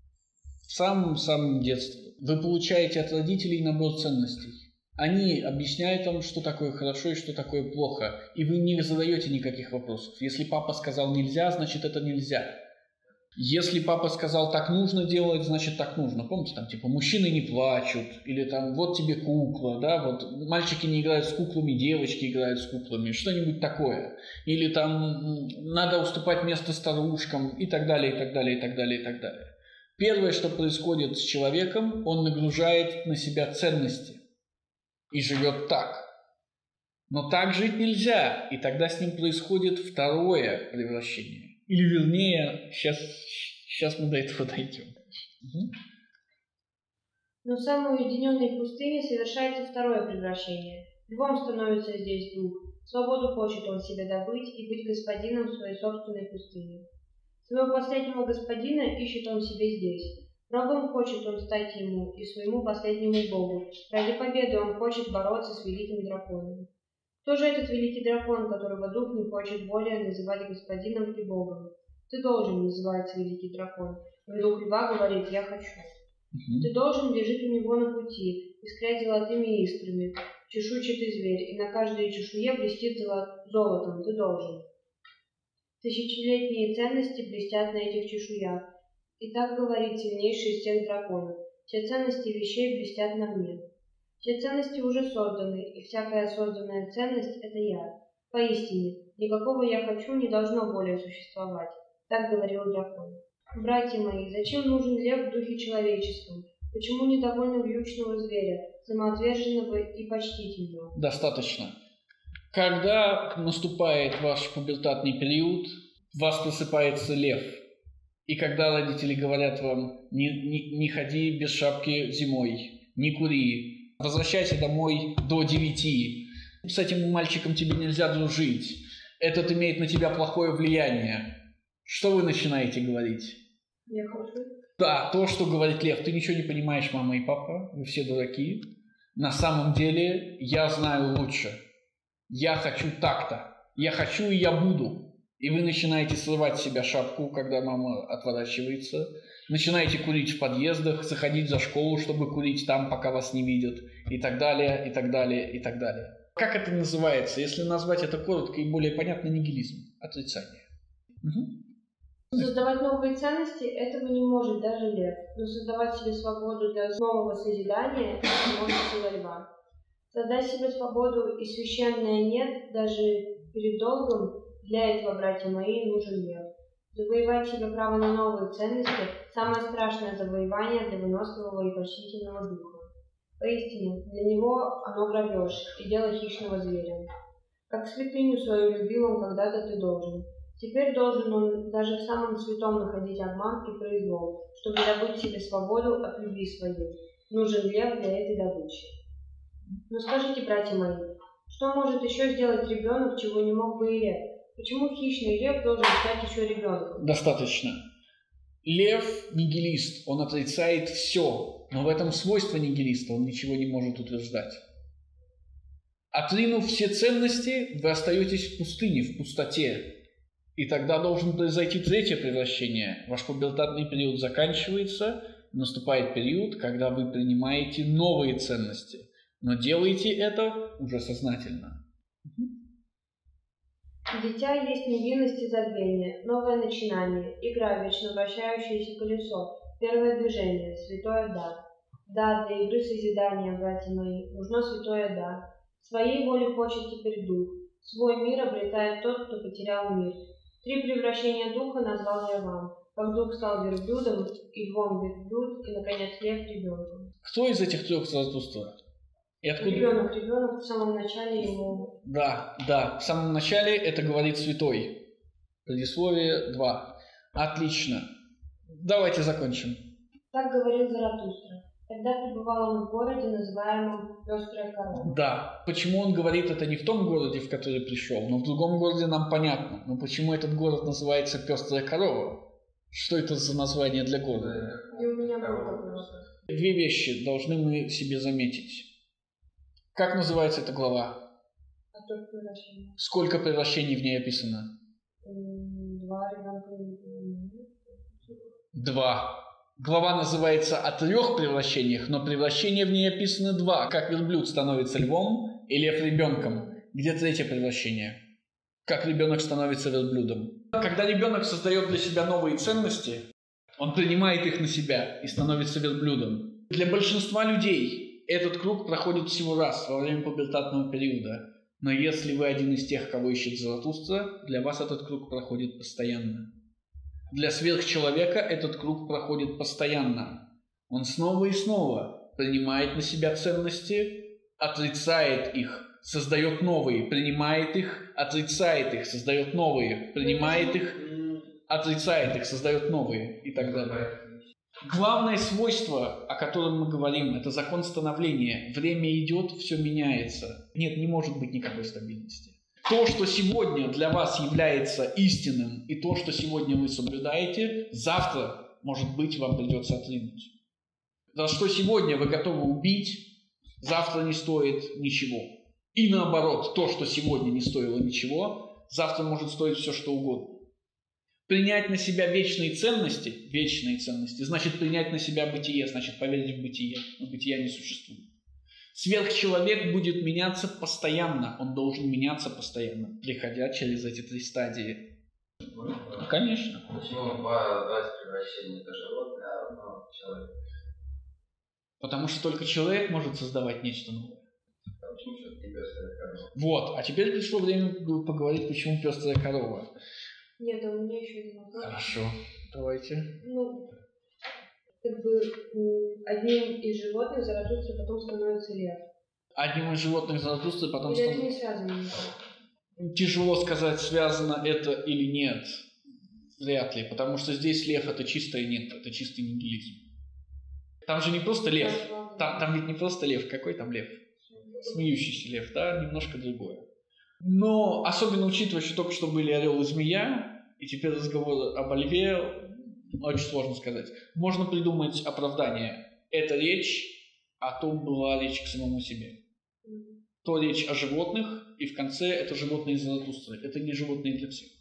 Speaker 1: В самом-самом детстве. Вы получаете от родителей набор ценностей. Они объясняют вам, что такое хорошо и что такое плохо, и вы не задаете никаких вопросов. Если папа сказал нельзя, значит это нельзя. Если папа сказал так нужно делать, значит так нужно. Помните, там типа мужчины не плачут, или там вот тебе кукла, да, вот мальчики не играют с куклами, девочки играют с куклами, что-нибудь такое. Или там надо уступать место старушкам и так далее, и так далее, и так далее, и так далее. Первое, что происходит с человеком, он нагружает на себя ценности и живет так. Но так жить нельзя, и тогда с ним происходит второе превращение. Или вернее, сейчас, сейчас мы до этого дойдем. Угу.
Speaker 2: Но в самой уединенной пустыне совершается второе превращение. Львом становится здесь дух. Свободу хочет он себе добыть и быть господином в своей собственной пустыне. Своего последнего господина ищет он себе здесь. Врагом хочет он стать ему и своему последнему богу. Ради победы он хочет бороться с великим драконом. Кто же этот великий дракон, которого дух не хочет более называть господином и богом? Ты должен, называется великий дракон. Но дух льва говорит: я хочу. Mm-hmm. Ты должен лежать у него на пути, искрять золотыми искрами, чешуйчатый зверь, и на каждой чешуе блестит золотом. Ты должен. Тысячелетние ценности блестят на этих чешуях. И так говорит сильнейший из всех драконов. Все ценности вещей блестят на мне. Все ценности уже созданы, и всякая созданная ценность – это я. Поистине, никакого «я хочу» не должно более существовать. Так говорил дракон. Братья мои, зачем нужен лев в духе человеческом? Почему недовольно вьючного зверя, самоотверженного и почтительного?
Speaker 1: Достаточно. Когда наступает ваш пубертатный период, в вас просыпается лев. И когда родители говорят вам: не, не, не ходи без шапки зимой, не кури, возвращайся домой до девяти. С этим мальчиком тебе нельзя дружить. Этот имеет на тебя плохое влияние. Что вы начинаете говорить?
Speaker 2: Я хочу.
Speaker 1: Да, то, что говорит лев. Ты ничего не понимаешь, мама и папа. Вы все дураки. На самом деле, я знаю лучше. Я хочу так-то. Я хочу и я буду. И вы начинаете срывать с себя шапку, когда мама отворачивается. Начинаете курить в подъездах, заходить за школу, чтобы курить там, пока вас не видят. И так далее, и так далее, и так далее. Как это называется? Если назвать это коротко и более понятно, нигилизм. Отрицание. Угу.
Speaker 2: Создавать новые ценности – этого не может даже лев. Но создавать себе свободу для нового созидания – это может сила льва. Создать себе свободу и священное «нет» даже перед долгом – для этого, братья мои, нужен лев. Завоевать себе право на новые ценности – самое страшное завоевание для выносливого и почтительного духа. Поистине, для него оно грабеж и дело хищного зверя. Как святыню свою любил он когда-то ты должен. Теперь должен он даже в самом святом находить обман и произвол, чтобы добыть себе свободу от любви своей. Нужен лев для этой добычи. Но скажите, братья мои, что может еще сделать ребенок, чего не мог бы и лев? Почему хищный лев должен стать еще ребенком?
Speaker 1: Достаточно. Лев нигилист, он отрицает все, но в этом свойство нигилиста, он ничего не может утверждать. Отринув все ценности, вы остаетесь в пустыне, в пустоте. И тогда должен произойти третье превращение. Ваш пубертатный период заканчивается, наступает период, когда вы принимаете новые ценности. Но делаете это уже сознательно.
Speaker 2: Дитя есть невинность и забвение, новое начинание, игра, вечно вращающееся колесо, первое движение, святое «да». Да, для игры созидания, братья мои, нужно святое «да». Своей воли хочет теперь дух. Свой мир обретает тот, кто потерял мир. Три превращения духа назвал я вам. Как дух стал верблюдом, и львом верблюд, и, наконец, лев ребенком.
Speaker 1: Кто из этих трех Заратустра? И откуда...
Speaker 2: Ребенок, ребенок в самом начале ему...
Speaker 1: Да, да, в самом начале это говорит святой. Предисловие два. Отлично. Давайте закончим.
Speaker 2: Так говорил Заратустра. Тогда пребывал он в городе, называемом Пестрая корова.
Speaker 1: Да. Почему он говорит это не в том городе, в который пришел, но в другом городе нам понятно. Но почему этот город называется Пестрая корова? Что это за название для города?
Speaker 2: И у меня был такой вопрос.
Speaker 1: Две вещи должны мы себе заметить. Как называется эта глава?
Speaker 2: А то превращение.
Speaker 1: Сколько превращений в ней описано?
Speaker 2: Два ребенка.
Speaker 1: Два. Глава называется «О трех превращениях», но превращения в ней описаны два. Как верблюд становится львом и лев ребенком. Где третье превращение? Как ребенок становится верблюдом. Когда ребенок создает для себя новые ценности, он принимает их на себя и становится верблюдом. Для большинства людей этот круг проходит всего раз во время пубертатного периода. Но если вы один из тех, кого ищет Заратустра, для вас этот круг проходит постоянно. Для сверхчеловека этот круг проходит постоянно. Он снова и снова принимает на себя ценности, отрицает их, создает новые, принимает их, отрицает их, создает новые, принимает их, отрицает их, создает новые и так далее. Главное свойство, о котором мы говорим, это закон становления. Время идет, все меняется. Нет, не может быть никакой стабильности. То, что сегодня для вас является истинным, и то, что сегодня вы соблюдаете, завтра, может быть, вам придется отринуть. За что сегодня вы готовы убить, завтра не стоит ничего. И наоборот, то, что сегодня не стоило ничего, завтра может стоить все, что угодно. Принять на себя вечные ценности, вечные ценности, значит принять на себя бытие, значит поверить в бытие, но бытия не существует. Сверхчеловек будет меняться постоянно, он должен меняться постоянно, приходя через эти три стадии. Конечно.
Speaker 3: Почему два превращения это животное, а одно человек?
Speaker 1: Потому что только человек может создавать нечто новое.
Speaker 3: А почему все-таки пестрая корова?
Speaker 1: Вот, а теперь пришло время поговорить, почему пестрая корова.
Speaker 2: Нет, а у меня еще один вопрос.
Speaker 1: Хорошо, давайте.
Speaker 2: Ну, как бы одним из животных Заратустра потом становится лев.
Speaker 1: Одним из животных Заратустры потом
Speaker 2: Или это
Speaker 1: становится...
Speaker 2: не связано?
Speaker 1: Тяжело сказать, связано это или нет. Вряд ли, потому что здесь лев это чистое нет, это чистый нигилизм. Там же не просто лев, там, там ведь не просто лев, какой там лев? Смеющийся лев, да, немножко другое. Но особенно учитывая, что только что были орел и змея, и теперь разговор об льве, очень сложно сказать. Можно придумать оправдание. Это речь, а то была речь к самому себе. То речь о животных, и в конце это животные из Заратустры. Это не животные для всех.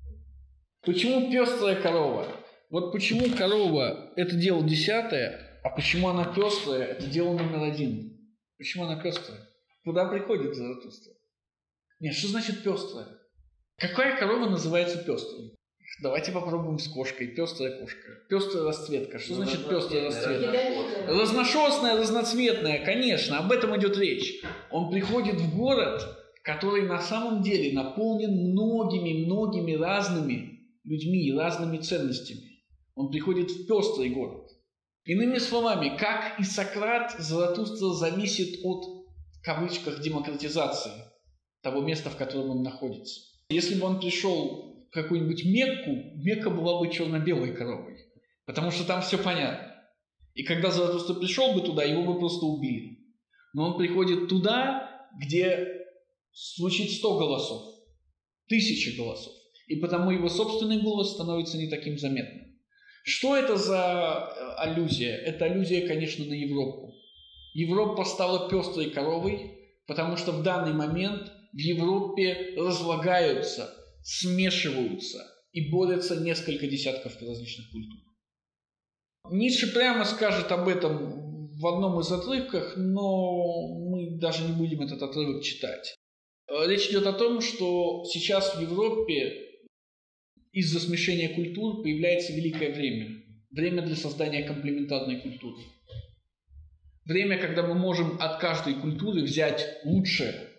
Speaker 1: Почему пестрая корова? Вот почему корова это дело десятое, а почему она пестрая это дело номер один. Почему она пестрая? Куда приходит Заратустра? Нет, что значит пестрая? Какая корова называется пестрой? Давайте попробуем с кошкой. Пестрая кошка. Пестрая расцветка. Что значит пестрая расцветка? Разношерстная, разноцветная, конечно, об этом идет речь. Он приходит в город, который на самом деле наполнен многими-многими разными людьми, разными ценностями. Он приходит в пестрый город. Иными словами, как и Сократ, Заратустра зависит от, в кавычках, демократизации того места, в котором он находится. Если бы он пришел к какую-нибудь Мекку, Мекка была бы черно-белой коровой, потому что там все понятно. И когда Заратустра пришел бы туда, его бы просто убили. Но он приходит туда, где звучит сто голосов, тысячи голосов. И потому его собственный голос становится не таким заметным. Что это за аллюзия? Это аллюзия, конечно, на Европу. Европа стала пестрой коровой, потому что в данный момент в Европе разлагаются, смешиваются и борются несколько десятков различных культур. Ницше прямо скажет об этом в одном из отрывков, но мы даже не будем этот отрывок читать. Речь идет о том, что сейчас в Европе из-за смешения культур появляется великое время. Время для создания комплементарной культуры. Время, когда мы можем от каждой культуры взять лучшее.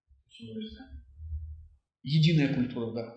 Speaker 1: Единая культура, да.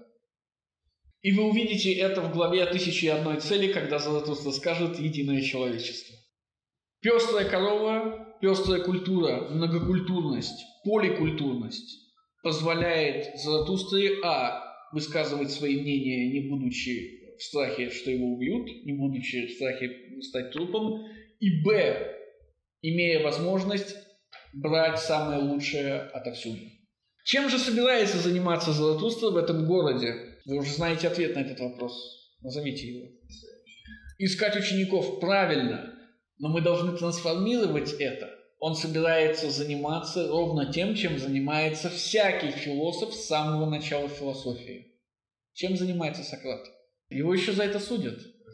Speaker 1: И вы увидите это в главе «Тысячи и одной цели», когда Заратустра скажет «единое человечество». Пестрая корова, пестрая культура, многокультурность, поликультурность позволяет Заратустре а. высказывать свои мнения, не будучи в страхе, что его убьют, не будучи в страхе стать трупом, и б. имея возможность брать самое лучшее отовсюду. Чем же собирается заниматься Заратустра в этом городе? Вы уже знаете ответ на этот вопрос. Назовите его. Искать учеников, правильно, но мы должны трансформировать это. Он собирается заниматься ровно тем, чем занимается всякий философ с самого начала философии. Чем занимается Сократ? Его еще за это судят.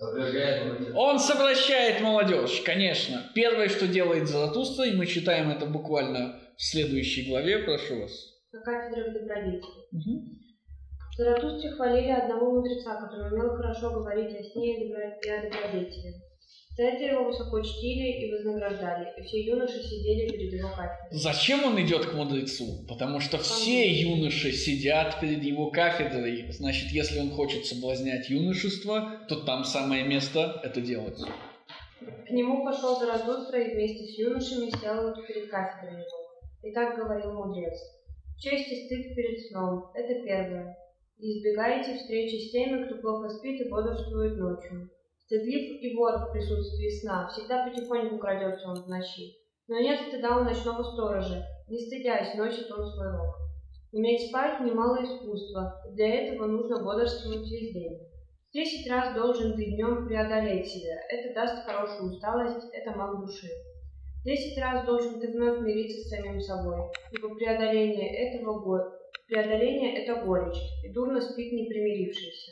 Speaker 1: Он совращает молодежь, конечно. Первое, что делает Заратустра, и мы читаем это буквально в следующей главе, прошу вас.
Speaker 2: Кафедра добродетели.
Speaker 1: Угу.
Speaker 2: В Заратустре хвалили одного мудреца, который умел хорошо говорить о сне и о добродетели. За это его высоко чтили и вознаграждали, и все юноши сидели перед его кафедрой.
Speaker 1: Зачем он идет к мудрецу? Потому что все юноши сидят перед его кафедрой. Значит, если он хочет соблазнять юношество, то там самое место это делать.
Speaker 2: К нему пошел Заратустра и вместе с юношами сел перед кафедрой его. И так говорил мудрец. Честь и стыд перед сном – это первое. И избегайте встречи с теми, кто плохо спит и бодрствует ночью. Стыдлив и вор в присутствии сна, всегда потихоньку крадется он в ночи. Но нет стыда у ночного сторожа, не стыдясь, носит он свой рог. Уметь спать – немало искусства, для этого нужно бодрствовать весь день. Десять раз должен ты днем преодолеть себя, это даст хорошую усталость, это маг души. Десять раз должен ты вновь мириться с самим собой, ибо преодоление этого го... преодоление – это горечь, и дурно спит не примирившийся.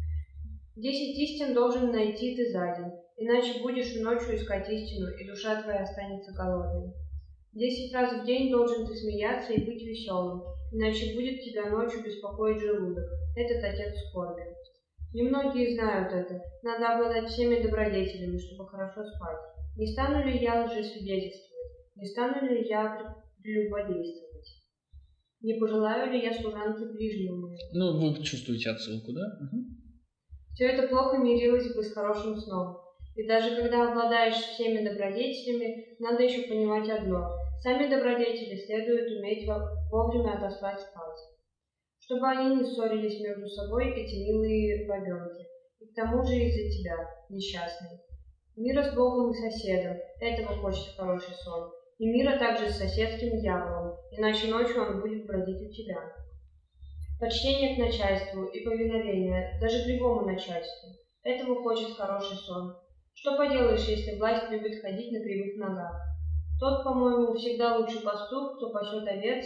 Speaker 2: Десять истин должен найти ты за день, иначе будешь и ночью искать истину, и душа твоя останется голодной. Десять раз в день должен ты смеяться и быть веселым, иначе будет тебя ночью беспокоить желудок, этот отец скорби. Немногие знают это, надо обладать всеми добродетелями, чтобы хорошо спать. Не стану ли я лжесвидетельствовать, не стану ли я прелюбодействовать? Не пожелаю ли я служанке ближнему моему?
Speaker 1: Ну, вы чувствуете отсылку, да? Угу.
Speaker 2: Все это плохо мирилось бы с хорошим сном. И даже когда обладаешь всеми добродетелями, надо еще понимать одно. Сами добродетели следует уметь вовремя отослать спать. Чтобы они не ссорились между собой, эти милые бабенки. И к тому же из-за тебя, несчастный. Мира с Богом и соседом, этого хочет хороший сон. И мира также с соседским дьяволом, иначе ночью он будет бродить у тебя. Почтение к начальству и повиновение, даже кривому начальству. Этого хочет хороший сон. Что поделаешь, если власть любит ходить на кривых ногах? Тот, по-моему, всегда лучший пастух, кто пасет овец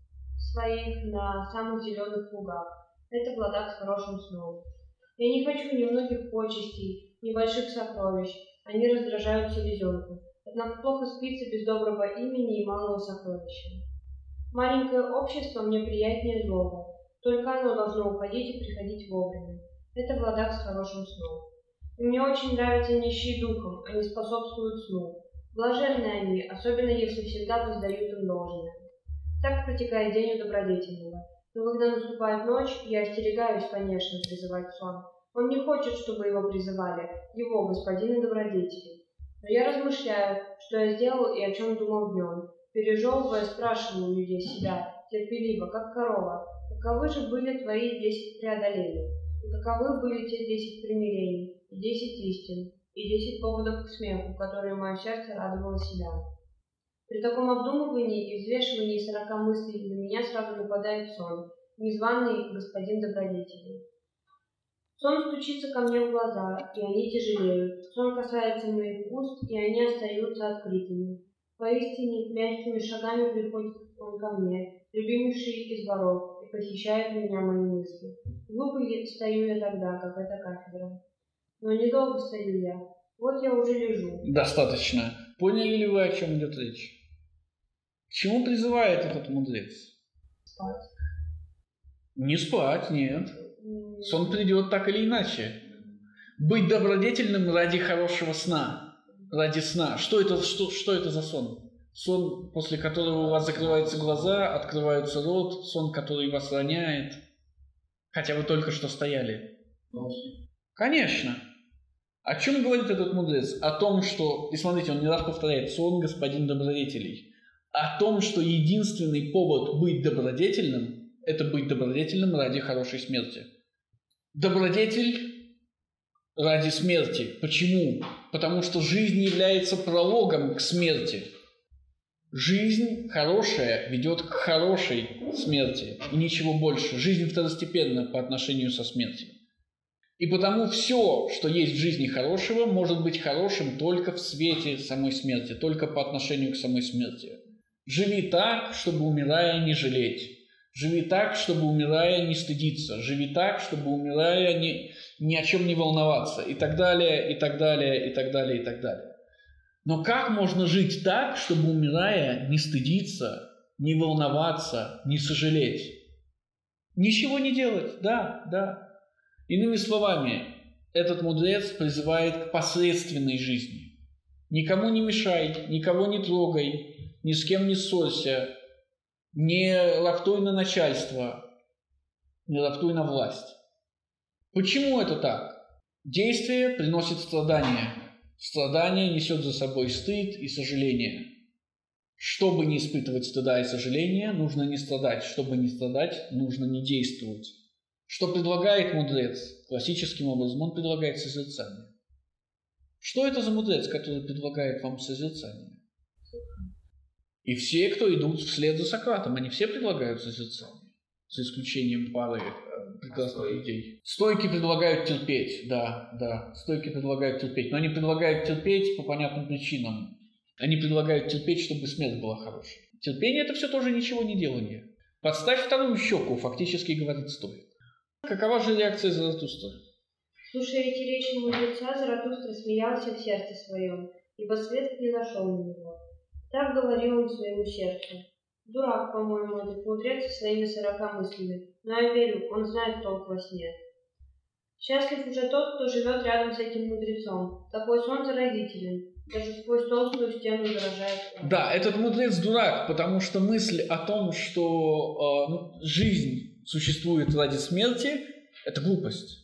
Speaker 2: своих на самых зеленых лугах. Это владак с хорошим сном. Я не хочу ни многих почестей, ни больших сокровищ. Они раздражают селезенку. Однако плохо спится без доброго имени и малого сокровища. Маленькое общество мне приятнее злого. Только оно должно уходить и приходить вовремя. Это владак с хорошим сном. И мне очень нравятся нищие духом, они способствуют сну. Блаженны они, особенно если всегда воздают им должное. Так протекает день у добродетельного. Но когда наступает ночь, я остерегаюсь, конечно, призывать сон. Он не хочет, чтобы его призывали, его, господина добродетели. Но я размышляю, что я сделал и о чем думал днем. Пережевывая, спрашиваю людей себя, терпеливо, как корова, каковы же были твои десять преодолений? И каковы были те десять примирений, и десять истин, и десять поводов к смеху, которые мое сердце радовало себя. При таком обдумывании и взвешивании сорока мыслей на меня сразу нападает сон, незваный господин добродетели. Сон стучится ко мне в глаза, и они тяжелеют. Сон касается моих уст, и они остаются открытыми. Поистине, мягкими шагами приходит он ко мне, любимейший из воров, и посещает меня мои мысли. Глупый стою я тогда, как эта кафедра. Но недолго стою я. Вот я уже лежу.
Speaker 1: Достаточно. Поняли ли вы, о чем идет речь? К чему призывает этот мудрец?
Speaker 2: Спать.
Speaker 1: Не спать, нет. Сон придет так или иначе. Быть добродетельным ради хорошего сна. Ради сна. Что это, что, что это за сон? Сон, после которого у вас закрываются глаза, открывается рот. Сон, который вас роняет. Хотя вы только что стояли. Конечно. О чем говорит этот мудрец? О том, что... И смотрите, он не раз повторяет. Сон господин добродетелей. О том, что единственный повод быть добродетельным – это быть добродетельным ради хорошей смерти. Добродетель ради смерти. Почему? Потому что жизнь является прологом к смерти. Жизнь хорошая ведет к хорошей смерти. И ничего больше. Жизнь второстепенна по отношению со смертью. И потому все, что есть в жизни хорошего, может быть хорошим только в свете самой смерти, только по отношению к самой смерти. Живи так, чтобы, умирая, не жалеть. Живи так, чтобы, умирая, не стыдиться. Живи так, чтобы, умирая, ни, ни о чем не волноваться. И так далее, и так далее, и так далее, и так далее. Но как можно жить так, чтобы, умирая, не стыдиться, не волноваться, не сожалеть? Ничего не делать, да, да. Иными словами, этот мудрец призывает к посредственной жизни. Никому не мешай, никого не трогай, ни с кем не ссорься, не лаптуй на начальство, не лаптуй на власть. Почему это так? Действие приносит страдания. Страдание несет за собой стыд и сожаление. Чтобы не испытывать стыда и сожаления, нужно не страдать. Чтобы не страдать, нужно не действовать. Что предлагает мудрец? Классическим образом он предлагает созерцание. Что это за мудрец, который предлагает вам созерцание? И все, кто идут вслед за Сократом, они все предлагают созерцание. За исключением пары э, прекрасных Стойки. людей. Стойки предлагают терпеть, да, да. Стойки предлагают терпеть. Но они предлагают терпеть по понятным причинам. Они предлагают терпеть, чтобы смерть была хорошей. Терпение – это все тоже ничего не делание. Подставь вторую щеку, фактически говорит стоик. Какова же реакция Заратустры?
Speaker 2: Слушая эти речи мудреца, Заратустра смеялся в сердце своем, ибо свет не зашел на него. Так говорил он своему сердцу. Дурак, по-моему, этот мудрец со своими сорока мыслями, но я верю, он знает толк во сне. Счастлив уже тот, кто живет рядом с этим мудрецом. Такой сон заразителен. Даже сквозь толстую стену заражает он.
Speaker 1: Да, этот мудрец дурак, потому что мысль о том, что э, жизнь существует ради смерти, это глупость.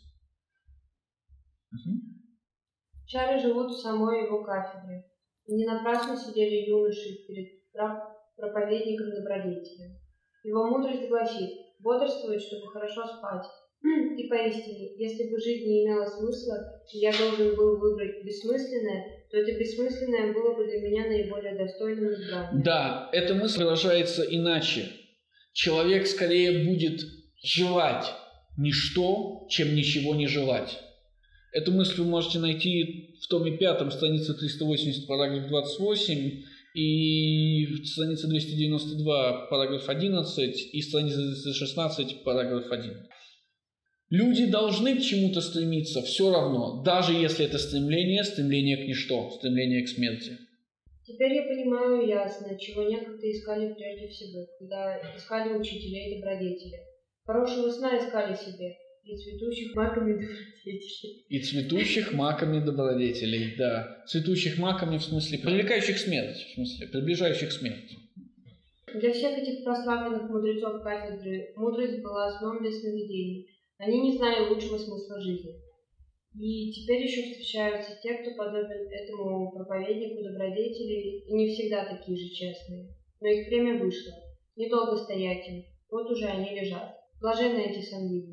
Speaker 1: Угу.
Speaker 2: Чары живут в самой его кафедре. И не напрасно сидели юноши перед проповедником добродетели. Его мудрость гласит: бодрствовать, чтобы хорошо спать. И поистине, если бы жизнь не имела смысла, и я должен был выбрать бессмысленное, то это бессмысленное было бы для меня наиболее достойным избранием.
Speaker 1: Да, эта мысль выражается иначе. Человек скорее будет желать ничто, чем ничего не желать. Эту мысль вы можете найти в томе пятом, страница триста восемьдесят, параграф двадцать восемь, и страница двести девяносто два, параграф одиннадцать, и страница двести шестнадцать, параграф один. Люди должны к чему-то стремиться все равно, даже если это стремление, стремление к ничто, стремление к смерти.
Speaker 2: Теперь я понимаю ясно, чего некогда искали прежде всего, когда искали учителей и добродетели. Хорошего сна искали себе, и цветущих маками добродетелей.
Speaker 1: И цветущих маками добродетелей, да. Цветущих маками в смысле привлекающих смерть, в смысле приближающих смерть.
Speaker 2: Для всех этих прославленных мудрецов кафедры мудрость была основой для сновидений. Они не знали лучшего смысла жизни. И теперь еще встречаются те, кто подобен этому проповеднику добродетелей, и не всегда такие же честные. Но их время вышло. Недолго стоять им. Вот уже они лежат. Блаженны эти сонливые.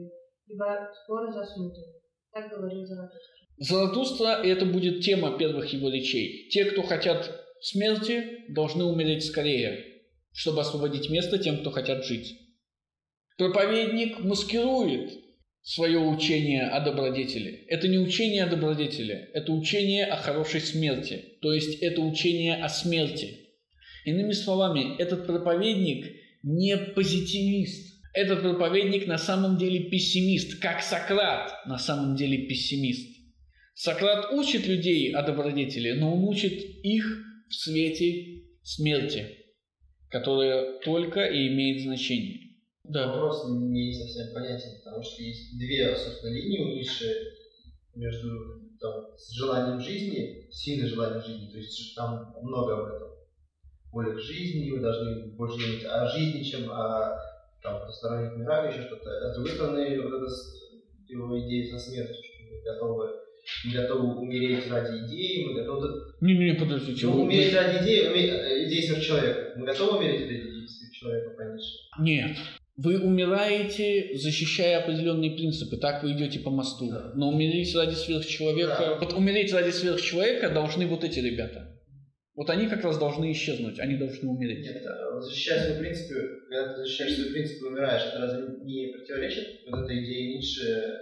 Speaker 2: ибо скоро заснутый. Так говорил Заратустра.
Speaker 1: Заратустра, и это будет тема первых его речей. Те, кто хотят смерти, должны умереть скорее, чтобы освободить место тем, кто хотят жить. Проповедник маскирует свое учение о добродетели. Это не учение о добродетели, это учение о хорошей смерти, то есть это учение о смерти. Иными словами, этот проповедник не позитивист. Этот проповедник на самом деле пессимист, как Сократ на самом деле пессимист. Сократ учит людей о добродетели, но он учит их в свете смерти, которая только и имеет значение. Да.
Speaker 4: Вопрос не совсем понятен, потому что есть две, собственно, линии у Ницше между там, с желанием жизни, сильным желанием жизни, то есть там много об этом. Воля к жизни, вы должны больше думать о жизни, чем о там, потусторонних мирах, еще что-то. А с другой стороны, вот эта его идея со смертью, что мы готовы, мы готовы умереть ради идеи, мы готовы...
Speaker 1: Не-не-не, подождите.
Speaker 4: Ну, умереть ради идеи, умереть, идеи сверхчеловека. Мы готовы умереть ради идеи сверхчеловека, конечно?
Speaker 1: Нет. Вы умираете, защищая определенные принципы, так вы идете по мосту. Да. Но умереть ради сверхчеловека... Да. Вот умереть ради сверхчеловека должны вот эти ребята. Вот они как раз должны исчезнуть, они должны умереть.
Speaker 4: Нет, защищая свои принципы, когда ты защищаешь свои принципы и умираешь, это разве не противоречит вот этой идее Ницше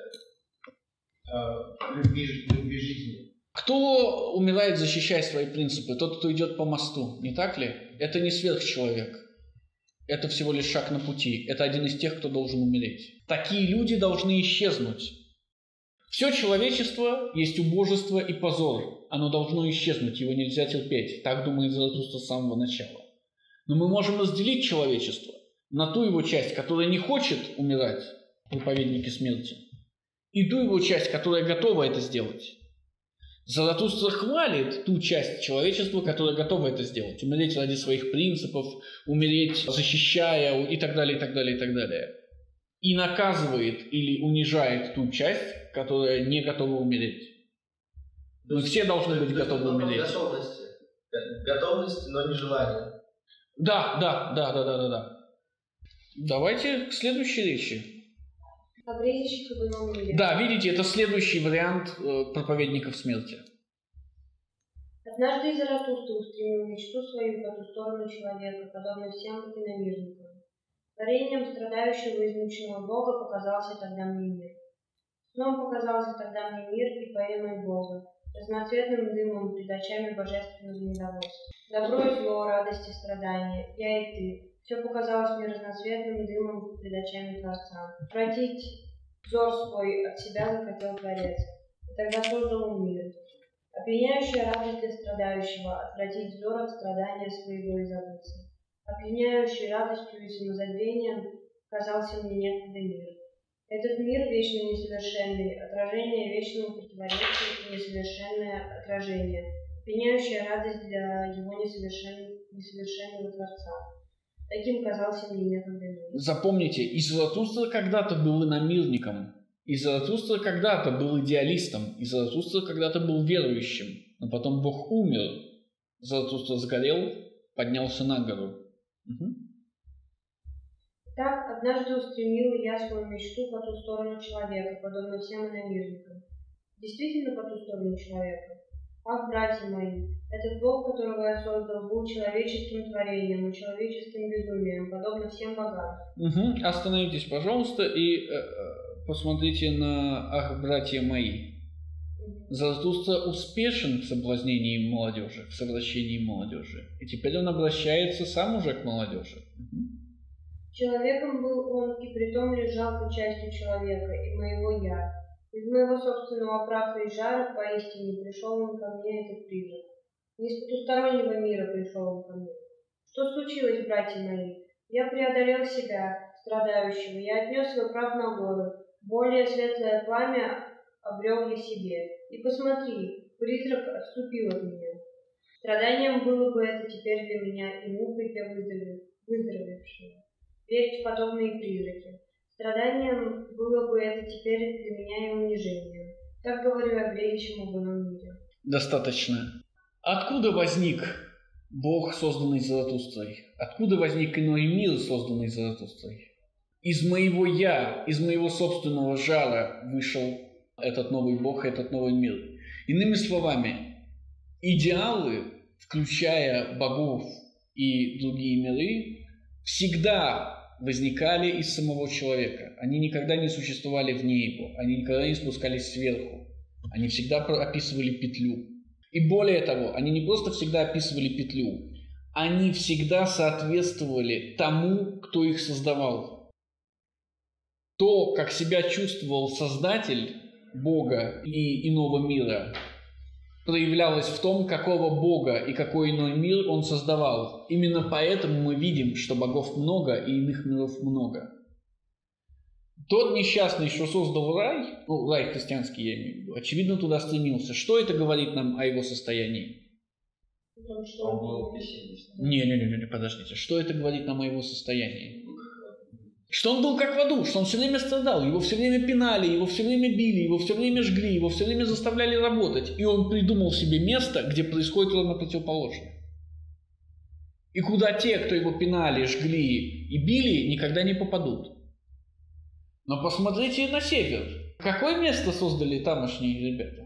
Speaker 4: э, любви, любви жизни?
Speaker 1: Кто умирает, защищая свои принципы? Тот, кто идет по мосту, не так ли? Это не сверхчеловек. Это всего лишь шаг на пути. Это один из тех, кто должен умереть. Такие люди должны исчезнуть. Все человечество есть убожество и позор. Оно должно исчезнуть, его нельзя терпеть. Так думает Заратустра с самого начала. Но мы можем разделить человечество на ту его часть, которая не хочет умирать, проповедники смерти, и ту его часть, которая готова это сделать. Заратустра хвалит ту часть человечества, которая готова это сделать. Умереть ради своих принципов, умереть защищая и так далее, и так далее, и так далее. И наказывает или унижает ту часть, которая не готова умереть. Мы все должны быть готовы умереть.
Speaker 4: Готовности. Готовность, но не желание.
Speaker 1: Да, да, да, да, да, да, да. Давайте к следующей речи.
Speaker 2: О грезящих об ином мире.
Speaker 1: Да, видите, это следующий вариант э, проповедников смерти.
Speaker 2: Однажды Заратустра устремил мечту свою по ту сторону человека, подобно всем иномирникам. Творением страдающего и измученного Бога показался тогда мне мир. Сном показался тогда мне мир и поэмой Бога, разноцветным дымом пред очами божественного недовольства. Добро и зло, радость и страдания, я и ты, все показалось мне разноцветным дымом пред очами Творца. Отвратить взор свой от себя захотел Творец, и тогда создал он мир. Опьяняющая радость для страдающего, отвратить взор от страдания своего и забыться. Опьяняющей радостью и самозабвением казался мне некогда мир. Этот мир вечно несовершенный, отражение вечного противоречия и несовершенное отражение, опьяняющая радость для его несовершен... несовершенного Творца. Таким казался мне некогда мир.
Speaker 1: Запомните, и Заратустра когда-то был иномирником, и Заратустра когда-то был идеалистом, и Заратустра когда-то был верующим, но потом Бог умер, Заратустра сгорел, поднялся на гору. Угу.
Speaker 2: Так, однажды устремила я свою мечту по ту сторону человека, подобно всем иномирникам. Действительно по ту сторону человека. Ах, братья мои, этот Бог, которого я создал, был человеческим творением и человеческим безумием, подобно всем богам.
Speaker 1: Угу. Остановитесь, пожалуйста, и э, посмотрите на «Ах, братья мои». Заратустра успешен в соблазнении молодежи, в совращении молодежи. И теперь он обращается сам уже к молодежи. Угу.
Speaker 2: Человеком был он, и притом лишь жалкой частью человека, и моего «я». Из моего собственного праха и жара поистине пришел он ко мне, этот призрак. Не из потустороннего мира пришел он ко мне. Что случилось, братья мои? Я преодолел себя, страдающего, я отнес свой прах на гору, более светлое пламя обрел я себе. И посмотри, призрак отступил от меня. Страданием было бы это теперь для меня и мукой для выздоровевшего. Верить в подобные призраки. Страданием было бы это теперь для меня и унижением. Так говорю я греющему об ином мире.
Speaker 1: Достаточно. Откуда возник Бог, созданный Заратустрой? Откуда возник иной мир, созданный Заратустрой? Из моего «я», из моего собственного жара вышел этот новый Бог, этот новый мир. Иными словами, идеалы, включая богов и другие миры, всегда возникали из самого человека. Они никогда не существовали вне его, они никогда не спускались сверху. Они всегда описывали петлю. И более того, они не просто всегда описывали петлю, они всегда соответствовали тому, кто их создавал. То, как себя чувствовал Создатель Бога и иного мира, проявлялось в том, какого Бога и какой иной мир он создавал. Именно поэтому мы видим, что богов много и иных миров много. Тот несчастный, что создал рай, ну, рай христианский я имею в виду, очевидно, туда стремился. Что это говорит нам о его состоянии?
Speaker 3: Он был пессимист.
Speaker 1: Не-не-не, подождите. Что это говорит нам о его состоянии? Что он был как в аду, что он все время страдал, его все время пинали, его все время били, его все время жгли, его все время заставляли работать. И он придумал себе место, где происходит ровно противоположное. И куда те, кто его пинали, жгли и били, никогда не попадут. Но посмотрите на север. Какое место создали тамошние ребята?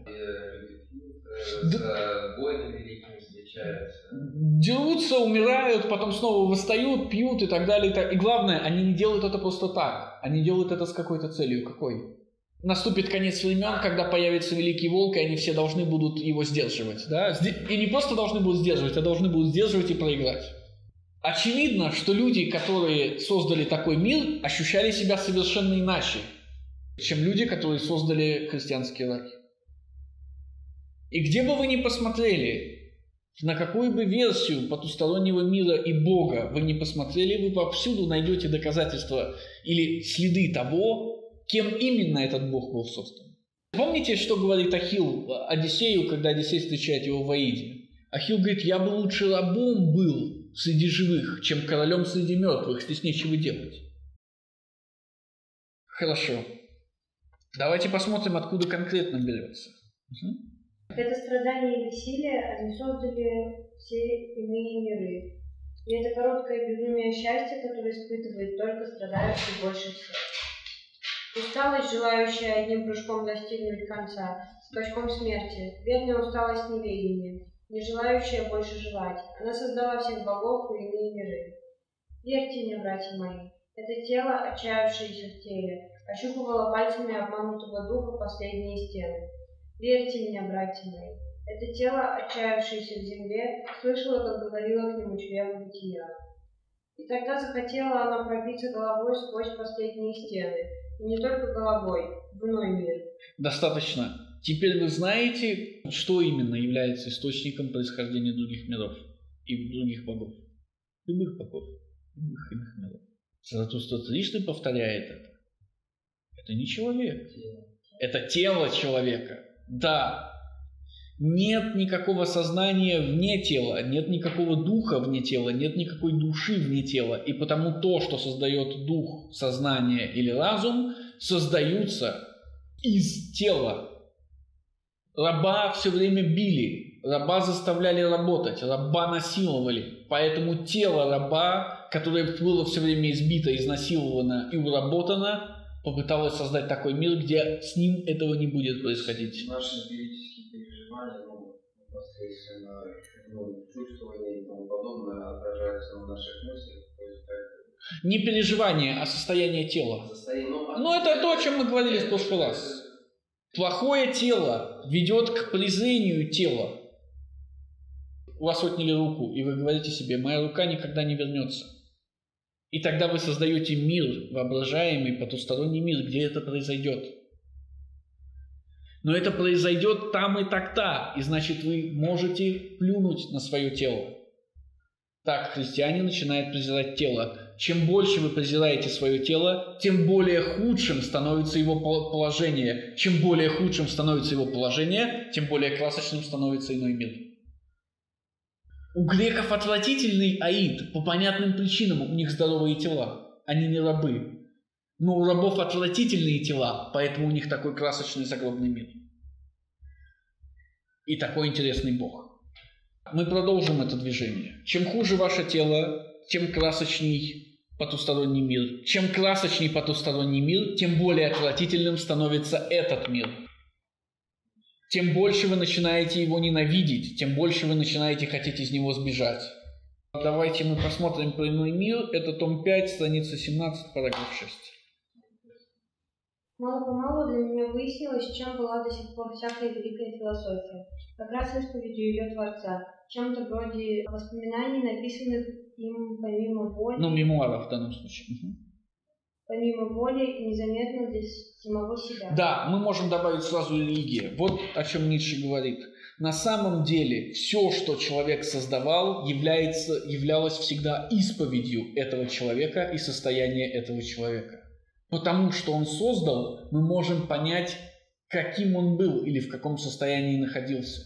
Speaker 3: С войнами великими встречаются.
Speaker 1: Дерутся, умирают, потом снова восстают, пьют и так далее. И, так. И главное, они не делают это просто так. Они делают это с какой-то целью. Какой? Наступит конец времен, когда появится великий волк, и они все должны будут его сдерживать. Да? И не просто должны будут сдерживать, а должны будут сдерживать и проиграть. Очевидно, что люди, которые создали такой мир, ощущали себя совершенно иначе, чем люди, которые создали христианский рай. И где бы вы ни посмотрели, на какую бы версию потустороннего мира и Бога вы ни посмотрели, вы повсюду найдете доказательства или следы того, кем именно этот Бог был создан. Помните, что говорит Ахилл Одиссею, когда Одиссей встречает его в Аиде? Ахилл говорит: «Я бы лучше рабом был среди живых, чем королем среди мертвых, здесь нечего делать». Хорошо. Давайте посмотрим, откуда конкретно берется. Угу.
Speaker 2: Это страдание и бессилие они создали все иные миры. И это короткое безумие счастья, которое испытывает только страдающий больше всех. Усталость, желающая одним прыжком достигнуть конца, скачком смерти, бедная усталость неведения, не желающая больше желать. Она создала всех богов и иные миры. Верьте мне, братья мои, это тело, отчаявшееся в теле, ощупывало пальцами обманутого духа последние стены. Верьте мне, братья мои, это тело, отчаявшееся в земле, слышало, как говорило к нему чрево бытия. И тогда захотела она пробиться головой сквозь последние стены, и не только головой, в иной мир.
Speaker 1: Достаточно. Теперь вы знаете, что именно является источником происхождения других миров и других богов. Любых богов, любых иных миров. Заратустра трижды повторяет это. Это не человек. Это тело человека. Да. Нет никакого сознания вне тела, нет никакого духа вне тела, нет никакой души вне тела. И потому то, что создает дух, сознание или разум, создаются из тела. Раба все время били, раба заставляли работать, раба насиловали. Поэтому тело раба, которое было все время избито, изнасиловано и уработано, попыталось создать такой мир, где с ним этого не будет происходить.
Speaker 3: Наши эмпирические переживания, ну, непосредственно, ну, чувствования и тому подобное отражаются в наших мыслях. То есть, как...
Speaker 1: Не переживание, а состояние тела.
Speaker 3: Состояние, ну,
Speaker 1: Но это то, о чем мы говорили в прошлый раз. Плохое тело ведет к презрению тела. У вас отняли руку, и вы говорите себе: моя рука никогда не вернется. И тогда вы создаете мир, воображаемый потусторонний мир, где это произойдет. Но это произойдет там и так-то, и значит вы можете плюнуть на свое тело. Так христиане начинают презирать тело. Чем больше вы презираете свое тело, тем более худшим становится его положение. Чем более худшим становится его положение, тем более красочным становится иной мир. У греков отвратительный Аид, по понятным причинам, у них здоровые тела, они не рабы. Но у рабов отвратительные тела, поэтому у них такой красочный загробный мир. И такой интересный Бог. Мы продолжим это движение. Чем хуже ваше тело, тем красочней потусторонний мир. Чем красочнее потусторонний мир, тем более отвратительным становится этот мир. Тем больше вы начинаете его ненавидеть, тем больше вы начинаете хотеть из него сбежать. Давайте мы посмотрим про иной мир. Это том пять, страница семнадцать, параграф шесть.
Speaker 2: Мало-помалу для меня выяснилось, чем была до сих пор всякая великая философия. Как раз исповедью ее Творца, чем-то вроде воспоминаний, написанных им помимо воли.
Speaker 1: Ну, мемуаров в данном случае. Угу.
Speaker 2: Помимо воли и незаметно для самого себя.
Speaker 1: Да, мы можем добавить сразу религия. Вот о чем Ницше говорит. На самом деле, все, что человек создавал, является, являлось всегда исповедью этого человека и состояния этого человека. Потому что он создал, мы можем понять, каким он был или в каком состоянии находился.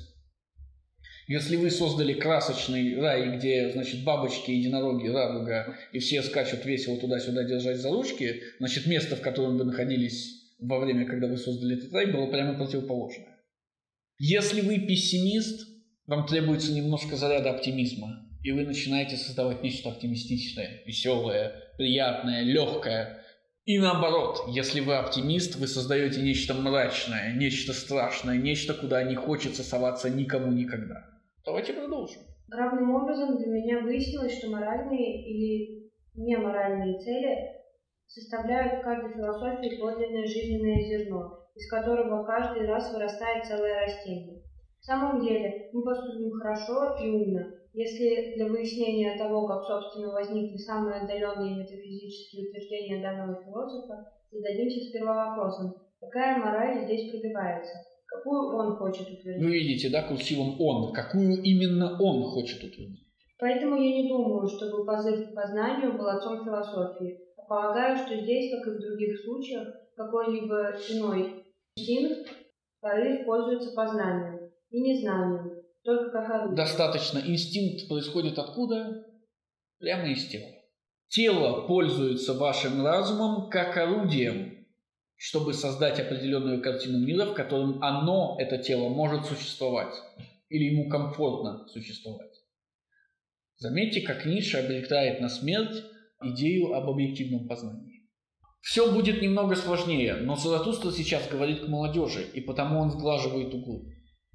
Speaker 1: Если вы создали красочный рай, где, значит, бабочки, единороги, радуга, и все скачут весело туда-сюда, держась за ручки, значит, место, в котором вы находились во время, когда вы создали этот рай, было прямо противоположное. Если вы пессимист, вам требуется немножко заряда оптимизма, и вы начинаете создавать нечто оптимистичное, веселое, приятное, легкое. И наоборот, если вы оптимист, вы создаете нечто мрачное, нечто страшное, нечто, куда не хочется соваться никому никогда. Давайте продолжим.
Speaker 2: Равным образом для меня выяснилось, что моральные или неморальные цели составляют в каждой философии подлинное жизненное зерно, из которого каждый раз вырастает целое растение. В самом деле, мы поступим хорошо и умно, если для выяснения того, как, собственно, возникли самые отдаленные метафизические утверждения данного философа, зададимся сперва вопросом, какая мораль здесь пробивается, какую он хочет утвердить.
Speaker 1: Вы видите, да, курсивом «он», какую именно он хочет утвердить.
Speaker 2: Поэтому я не думаю, чтобы позыв к познанию был отцом философии, а полагаю, что здесь, как и в других случаях, какой-либо иной инстинкт, порыв пользуется познанием и незнанием. Только как орудие.
Speaker 1: Достаточно. Инстинкт происходит откуда? Прямо из тела. Тело пользуется вашим разумом как орудием, чтобы создать определенную картину мира, в котором оно, это тело, может существовать. Или ему комфортно существовать. Заметьте, как Ницше обрекает на смерть идею об объективном познании. Все будет немного сложнее, но Заратустра сейчас говорит к молодежи, и потому он сглаживает углы.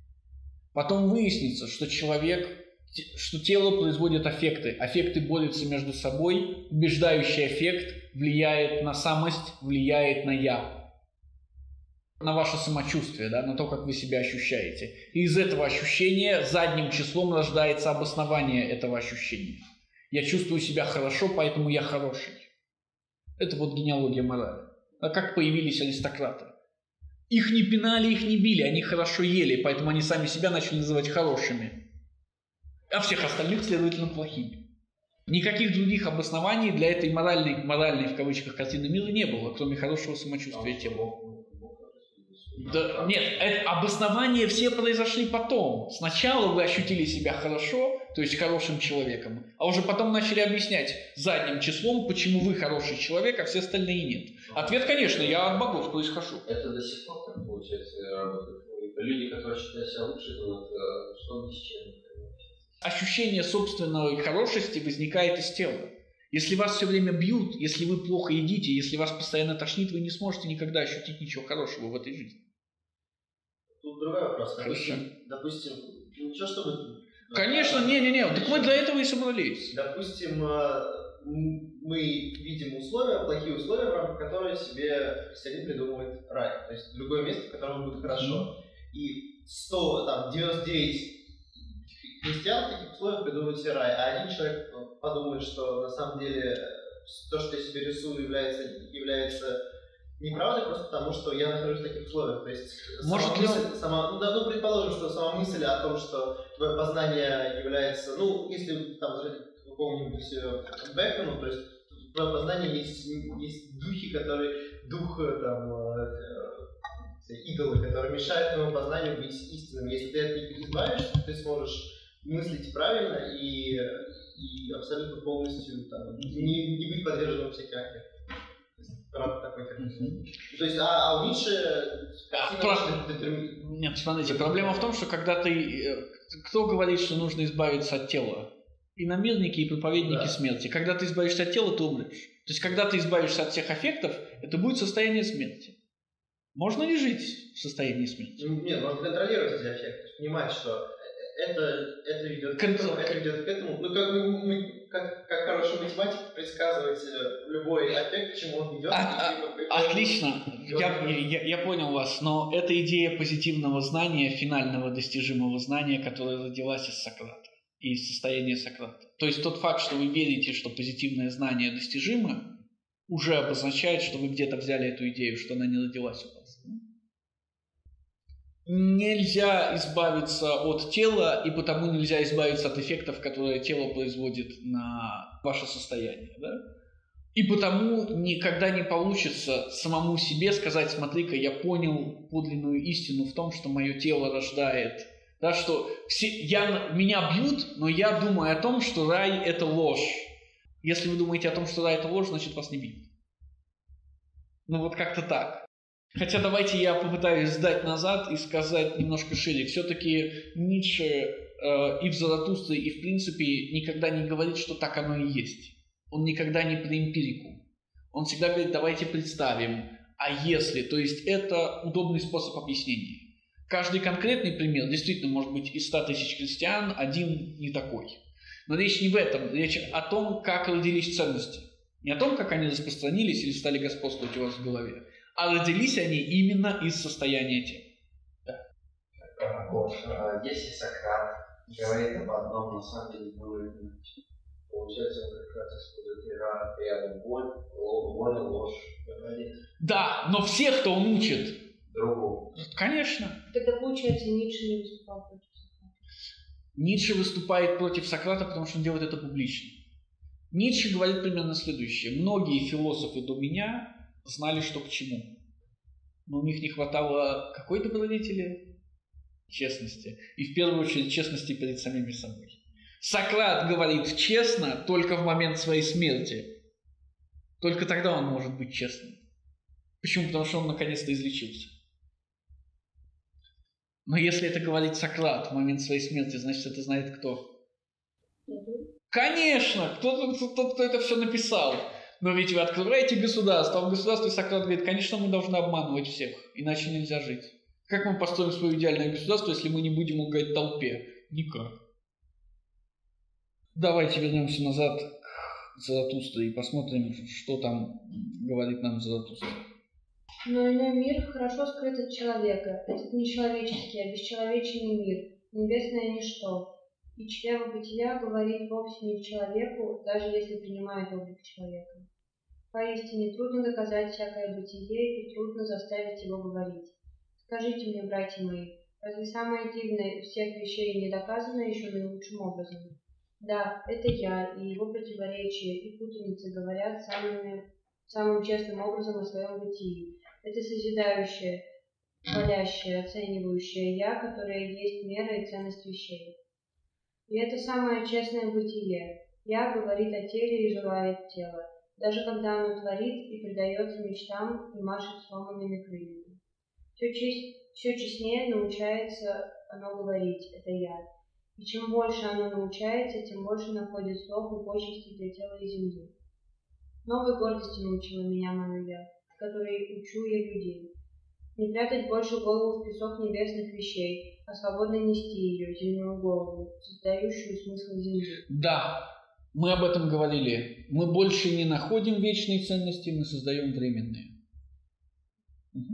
Speaker 1: Потом выяснится, что человек, что тело производит аффекты. Аффекты борются между собой. Убеждающий аффект влияет на самость, влияет на «я». На ваше самочувствие, да, на то, как вы себя ощущаете. И из этого ощущения задним числом рождается обоснование этого ощущения. Я чувствую себя хорошо, поэтому я хороший. Это вот генеалогия морали. А как появились аристократы? Их не пинали, их не били, они хорошо ели, поэтому они сами себя начали называть хорошими. А всех остальных, следовательно, плохими. Никаких других обоснований для этой моральной, моральной в кавычках, картины мира не было, кроме хорошего самочувствия тела. Да, нет, это, обоснования все произошли потом. Сначала вы ощутили себя хорошо, то есть хорошим человеком, а уже потом начали объяснять задним числом, почему вы хороший человек, а все остальные нет. Ответ, конечно, я от богов происхожу.
Speaker 3: Это до сих пор так получается работает. Люди, которые считают себя лучше, думают, что ни с чем.
Speaker 1: Ощущение собственной хорошести возникает из тела. Если вас все время бьют, если вы плохо едите, если вас постоянно тошнит, вы не сможете никогда ощутить ничего хорошего в этой жизни.
Speaker 4: Тут другой вопрос. Допустим, допустим ничего, чтобы...
Speaker 1: Конечно, не-не-не, так мы для этого и собрались.
Speaker 4: Допустим, мы видим условия, плохие условия, в рамках которых себе христианин придумывает рай. То есть другое место, в котором будет хорошо. И сто, там, девяносто девять христиан в таких условиях придумывают себе рай, а один человек подумает, что на самом деле то, что я себе рисую, является, является неправдой, просто потому что я нахожусь в таких условиях. То есть
Speaker 1: Может
Speaker 4: сама
Speaker 1: ли
Speaker 4: мысль, он... сама, ну, да, ну, предположим, что сама мысль о том, что твое познание является, ну, если там к какому-нибудь Бекону, то есть твое познание есть, есть духи, которые, дух там, идолы, которые мешают твоему познанию быть истинным. Если ты от них избавишься, ты сможешь мыслить правильно и, и абсолютно полностью там, не, не быть подверженным всяким аффектам. Такой термин. То есть, а, а у Ницше...
Speaker 1: А, про... Нет, смотрите, проблема в том, что когда ты... Кто говорит, что нужно избавиться от тела? Иномирники и проповедники
Speaker 4: Да.
Speaker 1: смерти. Когда ты избавишься от тела, ты умрешь. То есть, когда ты избавишься от всех аффектов, это будет состояние смерти. Можно ли жить в состоянии смерти?
Speaker 4: Ну, нет, можно контролировать эти эффекты, понимать, что это, это ведет к
Speaker 1: Кон-
Speaker 4: этому, это ведет к этому. Ну, как, мы, мы- как, как хороший математик предсказывать э, любой эффект, к чему он ведет.
Speaker 1: А-
Speaker 4: и как бы-
Speaker 1: Отлично, я, я, я понял вас, но это идея позитивного знания, финального достижимого знания, которая родилась из Сократа, из состояния Сократа. То есть тот факт, что вы верите, что позитивное знание достижимо, уже обозначает, что вы где-то взяли эту идею, что она не родилась у вас. Нельзя избавиться от тела, и потому нельзя избавиться от эффектов, которые тело производит на ваше состояние. Да? И потому никогда не получится самому себе сказать: смотри-ка, я понял подлинную истину в том, что мое тело рождает. Да, что все, я, меня бьют, но я думаю о том, что рай – это ложь. Если вы думаете о том, что рай – это ложь, значит вас не бьют. Ну вот как-то так. Хотя давайте я попытаюсь сдать назад и сказать немножко шире. Все-таки Ницше э, и в Заратустре, и в принципе никогда не говорит, что так оно и есть. Он никогда не про эмпирику. Он всегда говорит: давайте представим, а если, то есть это удобный способ объяснения. Каждый конкретный пример действительно может быть из ста тысяч христиан один не такой. Но речь не в этом, речь о том, как родились ценности. Не о том, как они распространились или стали господствовать у вас в голове, а родились они именно из состояния тела.
Speaker 3: А, вот, а, если Сократ говорит об одном, на самом деле говорит иначе. Получается, он как раз использует ряд- рядом боль, ло- боль, ложь, говорит
Speaker 1: Да, но всех, кто он учит,
Speaker 3: другому.
Speaker 1: конечно.
Speaker 2: Тогда, получается, Ницше не выступал против Сократа.
Speaker 1: Ницше выступает против Сократа, потому что он делает это публично. Ницше говорит примерно следующее. Многие философы до меня знали, что к чему. Но у них не хватало какой добродетели? Честности. И в первую очередь честности перед самими собой. Сократ говорит честно только в момент своей смерти. Только тогда он может быть честным. Почему? Потому что он наконец-то излечился. Но если это говорит Сократ в момент своей смерти, значит, это знает кто? Конечно! Кто, кто, кто это все написал? Но ведь вы открываете государство, а в государстве Сократ говорит: конечно, мы должны обманывать всех, иначе нельзя жить. Как мы построим свое идеальное государство, если мы не будем лгать толпе? Никак. Давайте вернемся назад к Заратустре и посмотрим, что там говорит нам Заратустра.
Speaker 2: Но иной мир хорошо скрыт от человека. Этот нечеловеческий, а бесчеловечный мир, небесное ничто. И чрево бытия говорит вовсе не к человеку, даже если принимает облик человека. Поистине трудно доказать всякое бытие и трудно заставить его говорить. Скажите мне, братья мои, разве самое дивное из всех вещей не доказано еще наилучшим образом? Да, это я, и его противоречия и путаницы говорят самыми, самым честным образом о своем бытии. Это созидающее, хвалящее, оценивающее я, которое есть мера и ценность вещей. И это самое честное бытие. Я говорит о теле и желает тела, даже когда оно творит и предается мечтам и машет сломанными крыльями. Все, честь, все честнее научается оно говорить, это я. И чем больше оно научается, тем больше находит слов и почестей для тела и земли. Новой гордости научила меня мое я, которой учу я людей. Не прятать больше голову в песок небесных вещей, а свободно нести ее, земную голову, создающую смысл земли.
Speaker 1: Да, мы об этом говорили. Мы больше не находим вечные ценности, мы создаем временные. Угу.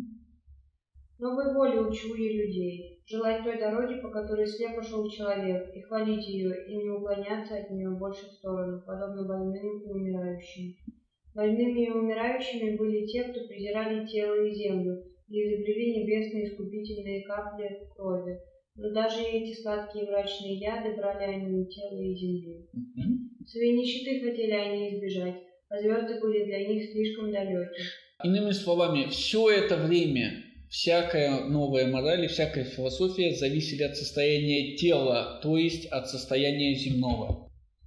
Speaker 2: Новой воле учу я людей, желать той дороги, по которой слепо шел человек, и хвалить ее, и не уклоняться от нее больше в сторону, подобно больным и умирающим. Больными и умирающими были те, кто презирали тело и землю, и изобрели небесные искупительные капли крови. Но даже эти сладкие мрачные яды брали они у тела и земли. Mm-hmm. Своей нищеты хотели они избежать, а звезды были для них слишком далеки.
Speaker 1: Иными словами, все это время всякая новая мораль и всякая философия зависели от состояния тела, то есть от состояния земного.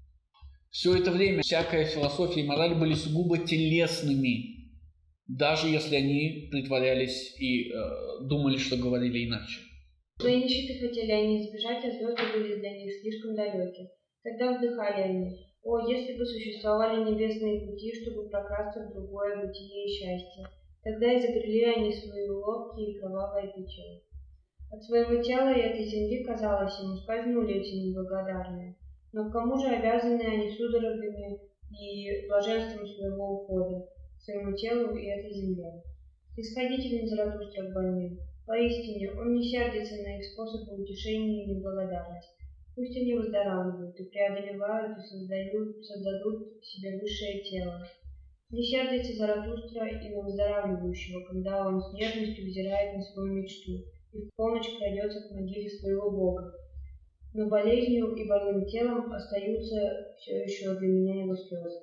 Speaker 1: Все это время всякая философия и мораль были сугубо телесными, даже если они притворялись и э, думали, что говорили иначе.
Speaker 2: Своей нищеты хотели они избежать, а звезды были для них слишком далеки. Тогда вздыхали они: «О, если бы существовали небесные пути, чтобы прокрасться в другое бытие и счастье!» Тогда изобрели они свои уловки и кровавое питье. От своего тела и этой земли, казалось, ему скользнули эти неблагодарные. Но к кому же обязаны они судорогами и блаженством своего ухода, своему телу и этой земле? Исходитель Заратустра к больным. Поистине, он не сердится на их способы утешения и неблагодарность. Пусть они выздоравливают и преодолевают и создают, создадут себе высшее тело. Не сердится Заратустра и на выздоравливающего, когда он с нежностью взирает на свою мечту и в полночь крадется к могиле своего Бога. Но болезнью и больным телом остаются все еще для меня его слезы.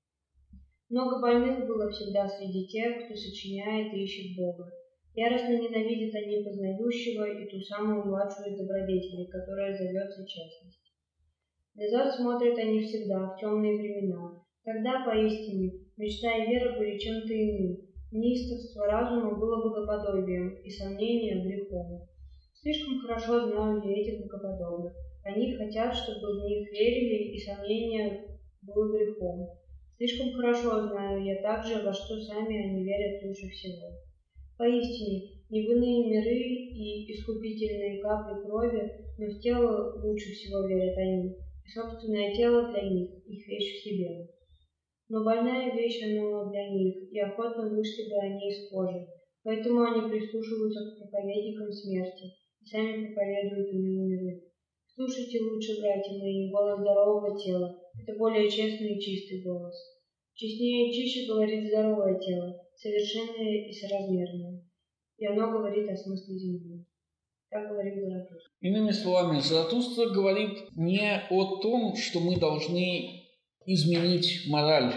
Speaker 2: Много больных было всегда среди тех, кто сочиняет и ищет Бога. Яростно ненавидят они познающего и ту самую младшую из добродетелей, которая зовется честность. Назад смотрят они всегда, в темные времена. Тогда, поистине, мечта и вера были чем-то иным. Неистовство разума было богоподобием, и сомнение грехом. Слишком хорошо знаю я этих богоподобных. Они хотят, чтобы в них верили, и сомнение было грехом. Слишком хорошо знаю я также, во что сами они верят лучше всего. Поистине, не в иные миры и искупительные капли крови, но в тело лучше всего верят они, и собственное тело для них, их вещь в себе. Но больная вещь оно для них, и охотно вышли бы они из кожи, поэтому они прислушиваются к проповедникам смерти и сами проповедуют иные миры. Слушайте лучше, братья мои, голос здорового тела, это более честный и чистый голос. Честнее и чище говорит здоровое тело, совершенное и соразмерное, и оно говорит о смысле земли. Так говорит Заратустра.
Speaker 1: Иными словами, Заратустра говорит не о том, что мы должны изменить мораль,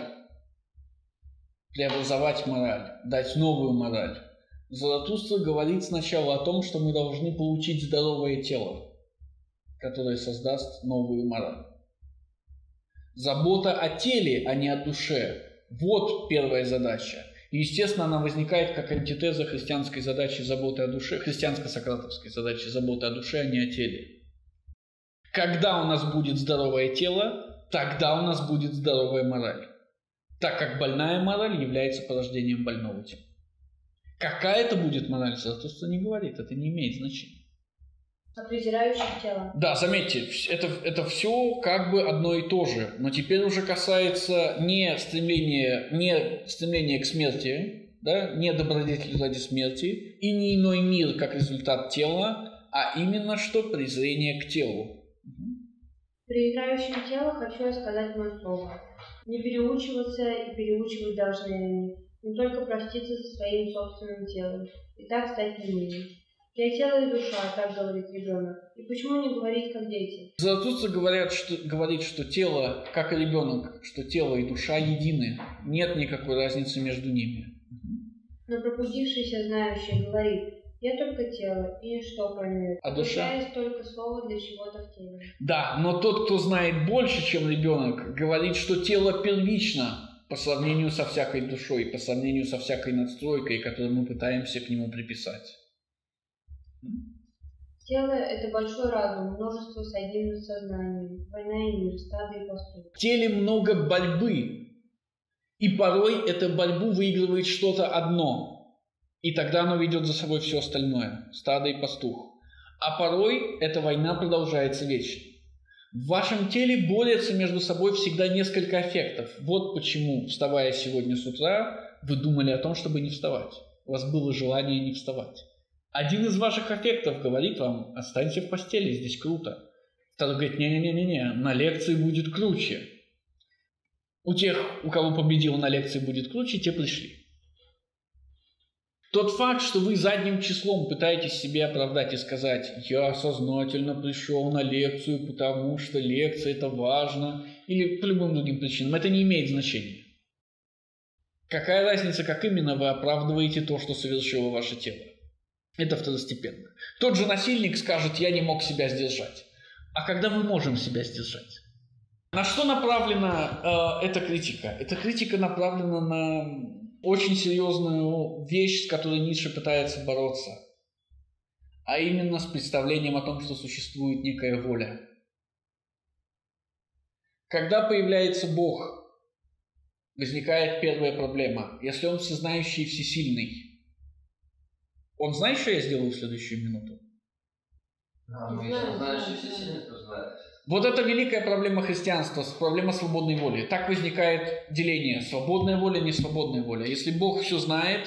Speaker 1: преобразовать мораль, дать новую мораль. Заратустра говорит сначала о том, что мы должны получить здоровое тело, которое создаст новую мораль. Забота о теле, а не о душе – вот первая задача. И, естественно, она возникает как антитеза христианской задачи заботы о душе, христианско-сократовской задачи заботы о душе, а не о теле. Когда у нас будет здоровое тело, тогда у нас будет здоровая мораль, так как больная мораль является порождением больного тела. Какая это будет мораль, Заратустра не говорит, это не имеет значения.
Speaker 2: О презирающих тело.
Speaker 1: Да, заметьте, это, это все как бы одно и то же, но теперь уже касается не стремления, не стремления к смерти, да, не добродетели ради смерти, и не иной мир как результат тела, а именно что презрение к телу.
Speaker 2: Презирающим тело хочу я сказать мое слово. Не переучиваться и переучивать должны они, но только проститься со своим собственным телом, и так стать немыми. Я тело и душа, так говорит ребенок. И почему не говорить, как дети?
Speaker 1: Заратустра говорят, что, говорит, что тело, как и ребенок, что тело и душа едины. Нет никакой разницы между ними.
Speaker 2: Но пробудившийся знающий говорит: я только тело, и ничто кроме этого.
Speaker 1: А душа?
Speaker 2: Есть только слово для чего-то в теле.
Speaker 1: Да, но тот, кто знает больше, чем ребенок, говорит, что тело первично по сравнению со всякой душой, по сравнению со всякой надстройкой, которую мы пытаемся к нему приписать.
Speaker 2: Тело – это большой разум, множество соединено с сознанием, война и мир, стадо и пастух.
Speaker 1: В теле много борьбы, и порой эту борьбу выигрывает что-то одно, и тогда оно ведет за собой все остальное – стадо и пастух. А порой эта война продолжается вечно. В вашем теле борются между собой всегда несколько аффектов. Вот почему, вставая сегодня с утра, вы думали о том, чтобы не вставать. У вас было желание не вставать. Один из ваших аффектов говорит вам: останься в постели, здесь круто. Второй говорит: не-не-не-не, на лекции будет круче. У тех, у кого победил на лекции будет круче, те пришли. Тот факт, что вы задним числом пытаетесь себе оправдать и сказать: я сознательно пришел на лекцию, потому что лекция это важно, или по любым другим причинам, это не имеет значения. Какая разница, как именно вы оправдываете то, что совершило ваше тело? Это второстепенно. Тот же насильник скажет: я не мог себя сдержать. А когда мы можем себя сдержать? На что направлена э, эта критика? Эта критика направлена на очень серьезную вещь, с которой Ницше пытается бороться. А именно с представлением о том, что существует некая воля. Когда появляется Бог, возникает первая проблема. Если Он всезнающий и всесильный, Он знает, что я сделаю в следующую минуту?
Speaker 3: А, мы еще знаем, что все сильно кто знает.
Speaker 1: Вот это великая проблема христианства, проблема свободной воли. Так возникает деление. Свободная воля, несвободная воля. Если Бог все знает,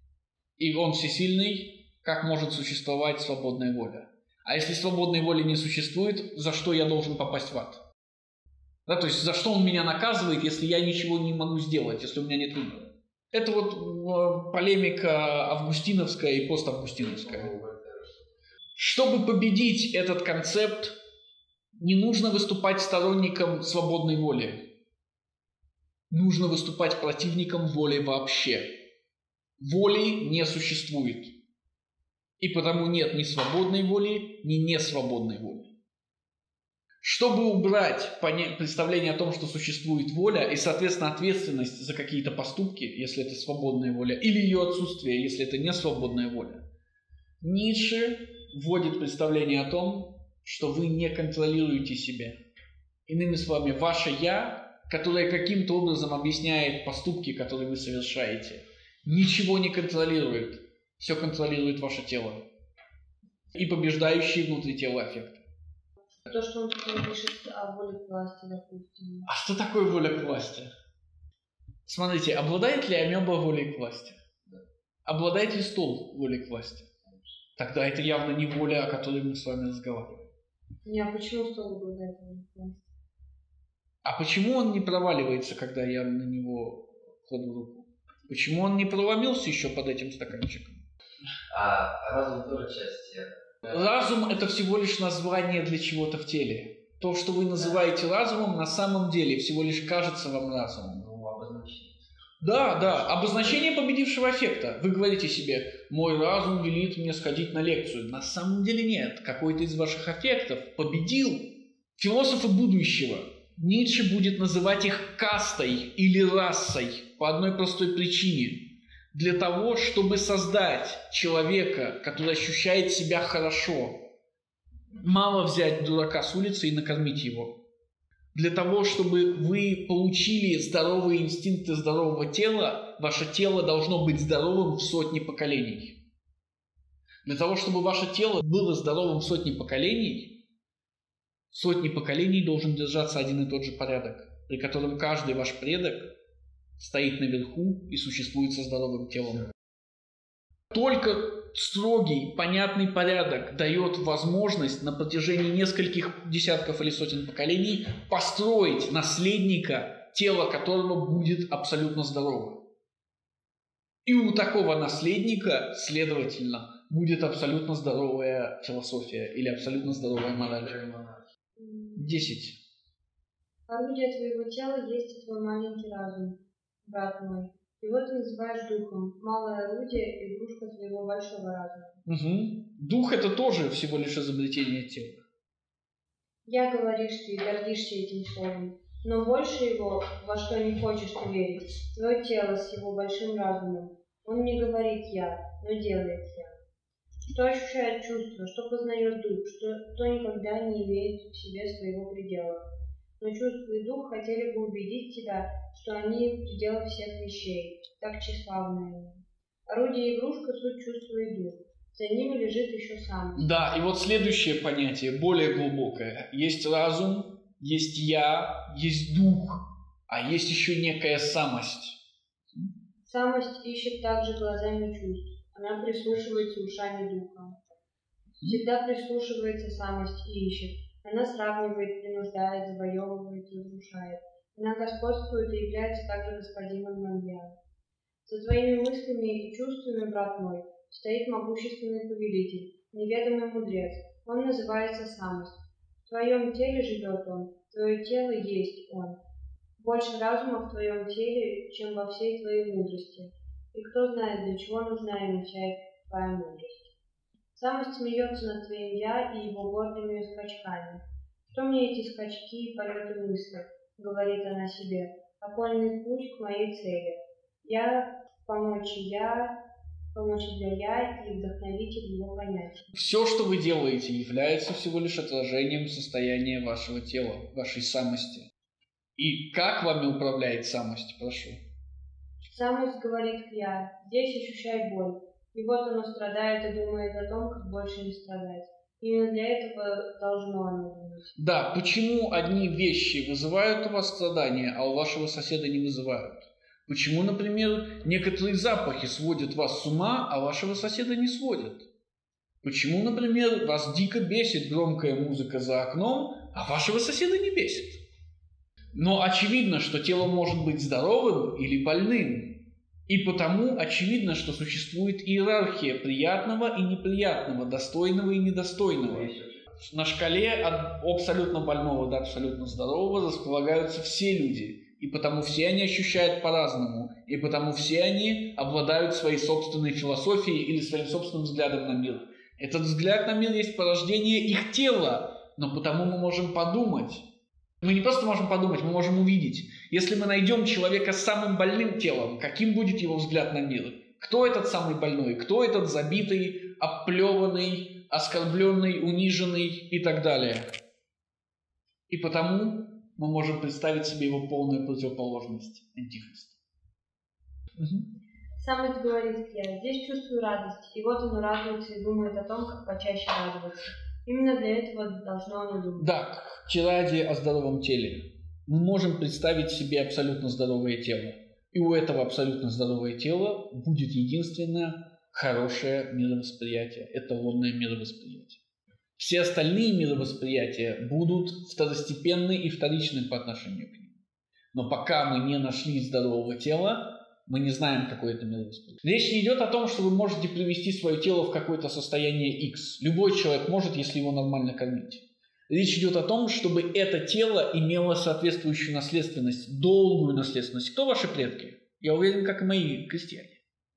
Speaker 1: и Он всесильный, как может существовать свободная воля? А если свободной воли не существует, за что я должен попасть в ад? Да, то есть за что Он меня наказывает, если я ничего не могу сделать, если у меня нет выбора? Это вот полемика августиновская и поставгустиновская. Чтобы победить этот концепт, не нужно выступать сторонником свободной воли. Нужно выступать противником воли вообще. Воли не существует. И потому нет ни свободной воли, ни несвободной воли. Чтобы убрать представление о том, что существует воля, и, соответственно, ответственность за какие-то поступки, если это свободная воля, или ее отсутствие, если это не свободная воля, Ницше вводит представление о том, что вы не контролируете себя. Иными словами, ваше «я», которое каким-то образом объясняет поступки, которые вы совершаете, ничего не контролирует. Все контролирует ваше тело. И побеждающие внутри тела аффекты.
Speaker 2: То, что он пишет о воле к власти, допустим.
Speaker 1: А что такое воля к власти? Смотрите, обладает ли амеба волей к власти? Обладает ли стол волей к власти? Тогда это явно не воля, о которой мы с вами разговариваем.
Speaker 2: Не, а почему стол обладает волей к власти?
Speaker 1: А почему он не проваливается, когда я на него кладу руку? Почему он не проломился еще под этим стаканчиком?
Speaker 3: А разум тоже часть тела.
Speaker 1: Разум – это всего лишь название для чего-то в теле. То, что вы называете разумом, на самом деле всего лишь кажется вам разумом.
Speaker 3: Ну, обозначение.
Speaker 1: Да, да, обозначение победившего аффекта. Вы говорите себе: мой разум велит мне сходить на лекцию. На самом деле нет. Какой-то из ваших аффектов победил. Философы будущего, Ницше будет называть их кастой или расой по одной простой причине. Для того, чтобы создать человека, который ощущает себя хорошо. Мало взять дурака с улицы и накормить его. Для того, чтобы вы получили здоровые инстинкты здорового тела, ваше тело должно быть здоровым в сотни поколений. Для того, чтобы ваше тело было здоровым в сотни поколений, сотни поколений должен держаться один и тот же порядок, при котором каждый ваш предок стоит наверху и существует со здоровым телом. Только строгий, понятный порядок дает возможность на протяжении нескольких десятков или сотен поколений построить наследника, тело которого будет абсолютно здорово. И у такого наследника, следовательно, будет абсолютно здоровая философия или абсолютно здоровая мораль. Десять.
Speaker 2: Орудие твоего тела есть и твой маленький разум, брат мой. Его ты называешь духом. Малое орудие – игрушка твоего большого разума.
Speaker 1: Угу. Дух – это тоже всего лишь изобретение тела.
Speaker 2: Я, говоришь ты, гордишься этим словом. Но больше его, во что не хочешь ты верить, твое тело с его большим разумом. Он не говорит «я», но делает «я». Что ощущает чувство, что познает дух, что то никогда не имеет в себе своего предела. Но чувство и дух хотели бы убедить тебя, что они в пределах всех вещей, так тщеславны они. Орудие и игрушка – суть чувства и дух. За ними лежит еще самость.
Speaker 1: Да, и вот следующее понятие, более глубокое. Есть разум, есть я, есть дух, а есть еще некая самость.
Speaker 2: Самость ищет также глазами чувств. Она прислушивается ушами духа. Всегда прислушивается самость и ищет. Она сравнивает, принуждает, завоевывает, разрушает. Она господствует и является также господином над «я». За твоими мыслями и чувствами, брат мой, стоит могущественный повелитель, неведомый мудрец. Он называется самость. В твоем теле живет он, твое тело есть он. Больше разума в твоем теле, чем во всей твоей мудрости. И кто знает, для чего нужна ему вся твоя мудрость. Самость смеется над твоим «я» и его гордыми скачками. Что мне эти скачки и полеты мысли, говорит она себе, окольный путь к моей цели. Я помочь я, помочь для я и вдохновитель его понятия.
Speaker 1: Все, что вы делаете, является всего лишь отражением состояния вашего тела, вашей самости. И как вами управляет самость, прошу?
Speaker 2: Самость говорит «я», здесь ощущай боль. И вот оно страдает и думает о том, как больше не страдать. Именно для этого должно оно думать.
Speaker 1: Да, почему одни вещи вызывают у вас страдания, а у вашего соседа не вызывают? Почему, например, некоторые запахи сводят вас с ума, а вашего соседа не сводят? Почему, например, вас дико бесит громкая музыка за окном, а вашего соседа не бесит? Но очевидно, что тело может быть здоровым или больным. И потому очевидно, что существует иерархия приятного и неприятного, достойного и недостойного. На шкале от абсолютно больного до абсолютно здорового располагаются все люди. И потому все они ощущают по-разному. И потому все они обладают своей собственной философией или своим собственным взглядом на мир. Этот взгляд на мир есть порождение их тела. Но потому мы можем подумать. Мы не просто можем подумать, мы можем увидеть. Если мы найдем человека с самым больным телом, каким будет его взгляд на мир? Кто этот самый больной? Кто этот забитый, оплеванный, оскорбленный, униженный и так далее? И потому мы можем представить себе его полную противоположность, антихрист. Угу.
Speaker 2: Самость говорит «я». Здесь чувствую радость, и вот оно радуется и думает о том, как почаще радоваться. Именно для этого должно оно думать.
Speaker 1: Да, к тираде о здоровом теле. Мы можем представить себе абсолютно здоровое тело. И у этого абсолютно здоровое тела будет единственное хорошее мировосприятие, эталонное мировосприятие. Все остальные мировосприятия будут второстепенны и вторичны по отношению к ним. Но пока мы не нашли здорового тела, мы не знаем, какое это мировосприятие. Речь не идет о том, что вы можете привести свое тело в какое-то состояние X. Любой человек может, если его нормально кормить. Речь идет о том, чтобы это тело имело соответствующую наследственность, долгую наследственность. Кто ваши предки? Я уверен, как и мои крестьяне.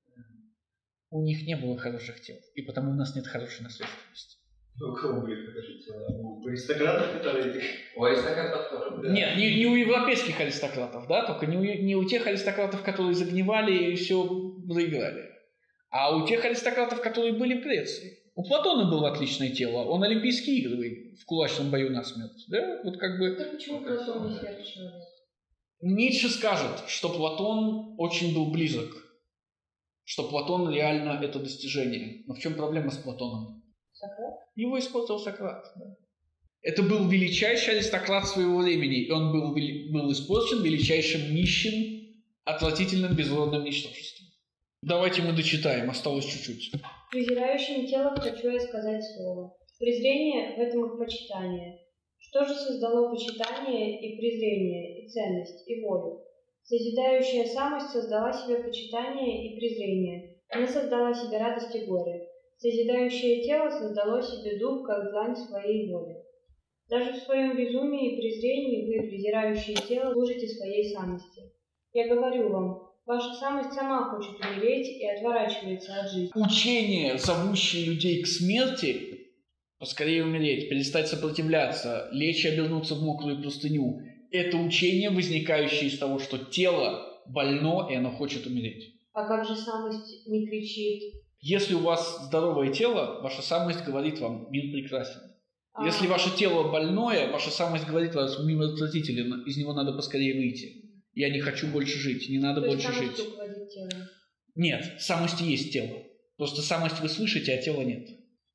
Speaker 1: У них не было хороших тел, и потому у нас нет хорошей наследственности.
Speaker 4: У кого были хорошие тела? У аристократов, которые...
Speaker 3: У аристократов тоже были.
Speaker 1: Нет, не, не у европейских аристократов, да, только не у, не у тех аристократов, которые загнивали и все проиграли, а у тех аристократов, которые были в Греции. У Платона было отличное тело, он Олимпийские игры в кулачном бою насмерть, да, вот как бы...
Speaker 2: Так почему Платон не святый человек?
Speaker 1: Ницше скажет, что Платон очень был близок, что Платон реально это достижение. Но в чем проблема с Платоном?
Speaker 2: Сократ?
Speaker 1: Его испортил Сократ. Да. Это был величайший аристократ своего времени, и он был, был испорчен величайшим нищим, отвратительным безродным ничтожеством. Давайте мы дочитаем, осталось чуть-чуть.
Speaker 2: Презирающим телом хочу я сказать слово. Презрение – в этом их почитание. Что же создало почитание и презрение, и ценность, и волю? Созидающая самость создала себе почитание и презрение. Она создала себе радость и горе. Созидающее тело создало себе дух, как длань своей воли. Даже в своем безумии и презрении вы, презирающие тело, служите своей самости. Я говорю вам, ваша самость сама хочет умереть и отворачивается от жизни.
Speaker 1: Учение, зовущее людей к смерти, поскорее умереть, перестать сопротивляться, лечь и обернуться в мокрую простыню, это учение, возникающее из того, что тело больно, и оно хочет умереть.
Speaker 2: А как же самость не кричит?
Speaker 1: Если у вас здоровое тело, ваша самость говорит вам, мир прекрасен.
Speaker 2: А.
Speaker 1: Если ваше тело больное, ваша самость говорит вам, мир отвратителен, из него надо поскорее выйти. Я не хочу больше жить, не надо
Speaker 2: То
Speaker 1: больше
Speaker 2: есть
Speaker 1: жить.
Speaker 2: руководит телом?
Speaker 1: Нет, самость и есть тело. Просто самость вы слышите, а тела нет.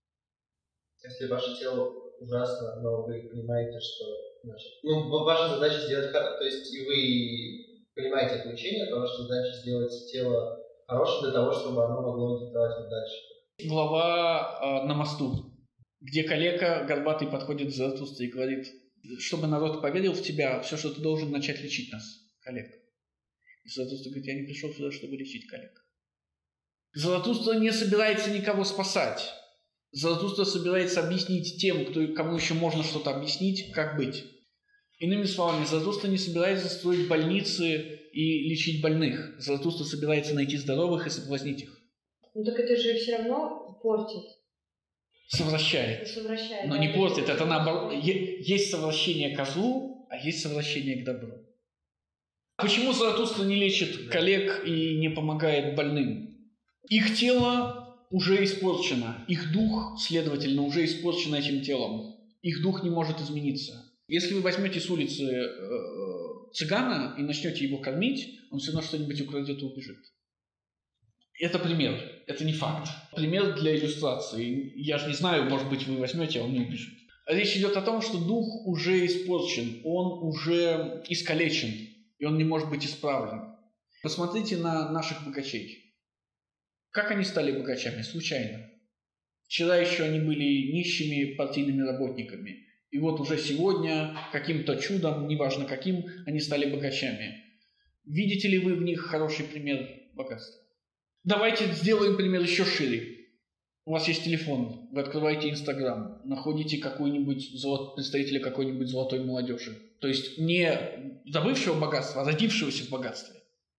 Speaker 4: Если ваше тело ужасно, но вы понимаете, что... Значит, ну, ваша задача сделать... То есть и вы понимаете это учение, то ваша задача сделать тело хорошим для того, чтобы оно могло диктовать вам дальше.
Speaker 1: Глава э, на мосту, где калека горбатый подходит к Заратустре и говорит, чтобы народ поверил в тебя, все, что ты должен начать лечить нас, калек. И Заратустра говорит, я не пришел сюда, чтобы лечить калек. Заратустра не собирается никого спасать. Заратустра собирается объяснить тем, кто, кому еще можно что-то объяснить, как быть. Иными словами, Заратустра не собирается строить больницы и лечить больных. Заратустра собирается найти здоровых и соблазнить их.
Speaker 2: Ну так это же все равно портит.
Speaker 1: Совращает.
Speaker 2: Совращает.
Speaker 1: Но
Speaker 2: да,
Speaker 1: не портит,
Speaker 2: это
Speaker 1: это наоборот. Есть совращение к злу, а есть совращение к добру. Почему Заратустра не лечит коллег и не помогает больным? Их тело уже испорчено. Их дух, следовательно, уже испорчен этим телом. Их дух не может измениться. Если вы возьмете с улицы э, цыгана и начнете его кормить, он все равно что-нибудь украдет и убежит. Это пример, это не факт. Пример для иллюстрации. Я же не знаю, может быть, вы возьмете, а он не убежит. Речь идет о том, что дух уже испорчен, он уже искалечен, и он не может быть исправлен. Посмотрите на наших богачей. Как они стали богачами? Случайно. Вчера еще они были нищими партийными работниками. И вот уже сегодня каким-то чудом, неважно каким, они стали богачами. Видите ли вы в них хороший пример богатства? Давайте сделаем пример еще шире. У вас есть телефон, вы открываете Инстаграм, находите какой-нибудь золот... представителя какой-нибудь золотой молодежи. То есть не забывшего богатства, а родившегося в богатстве.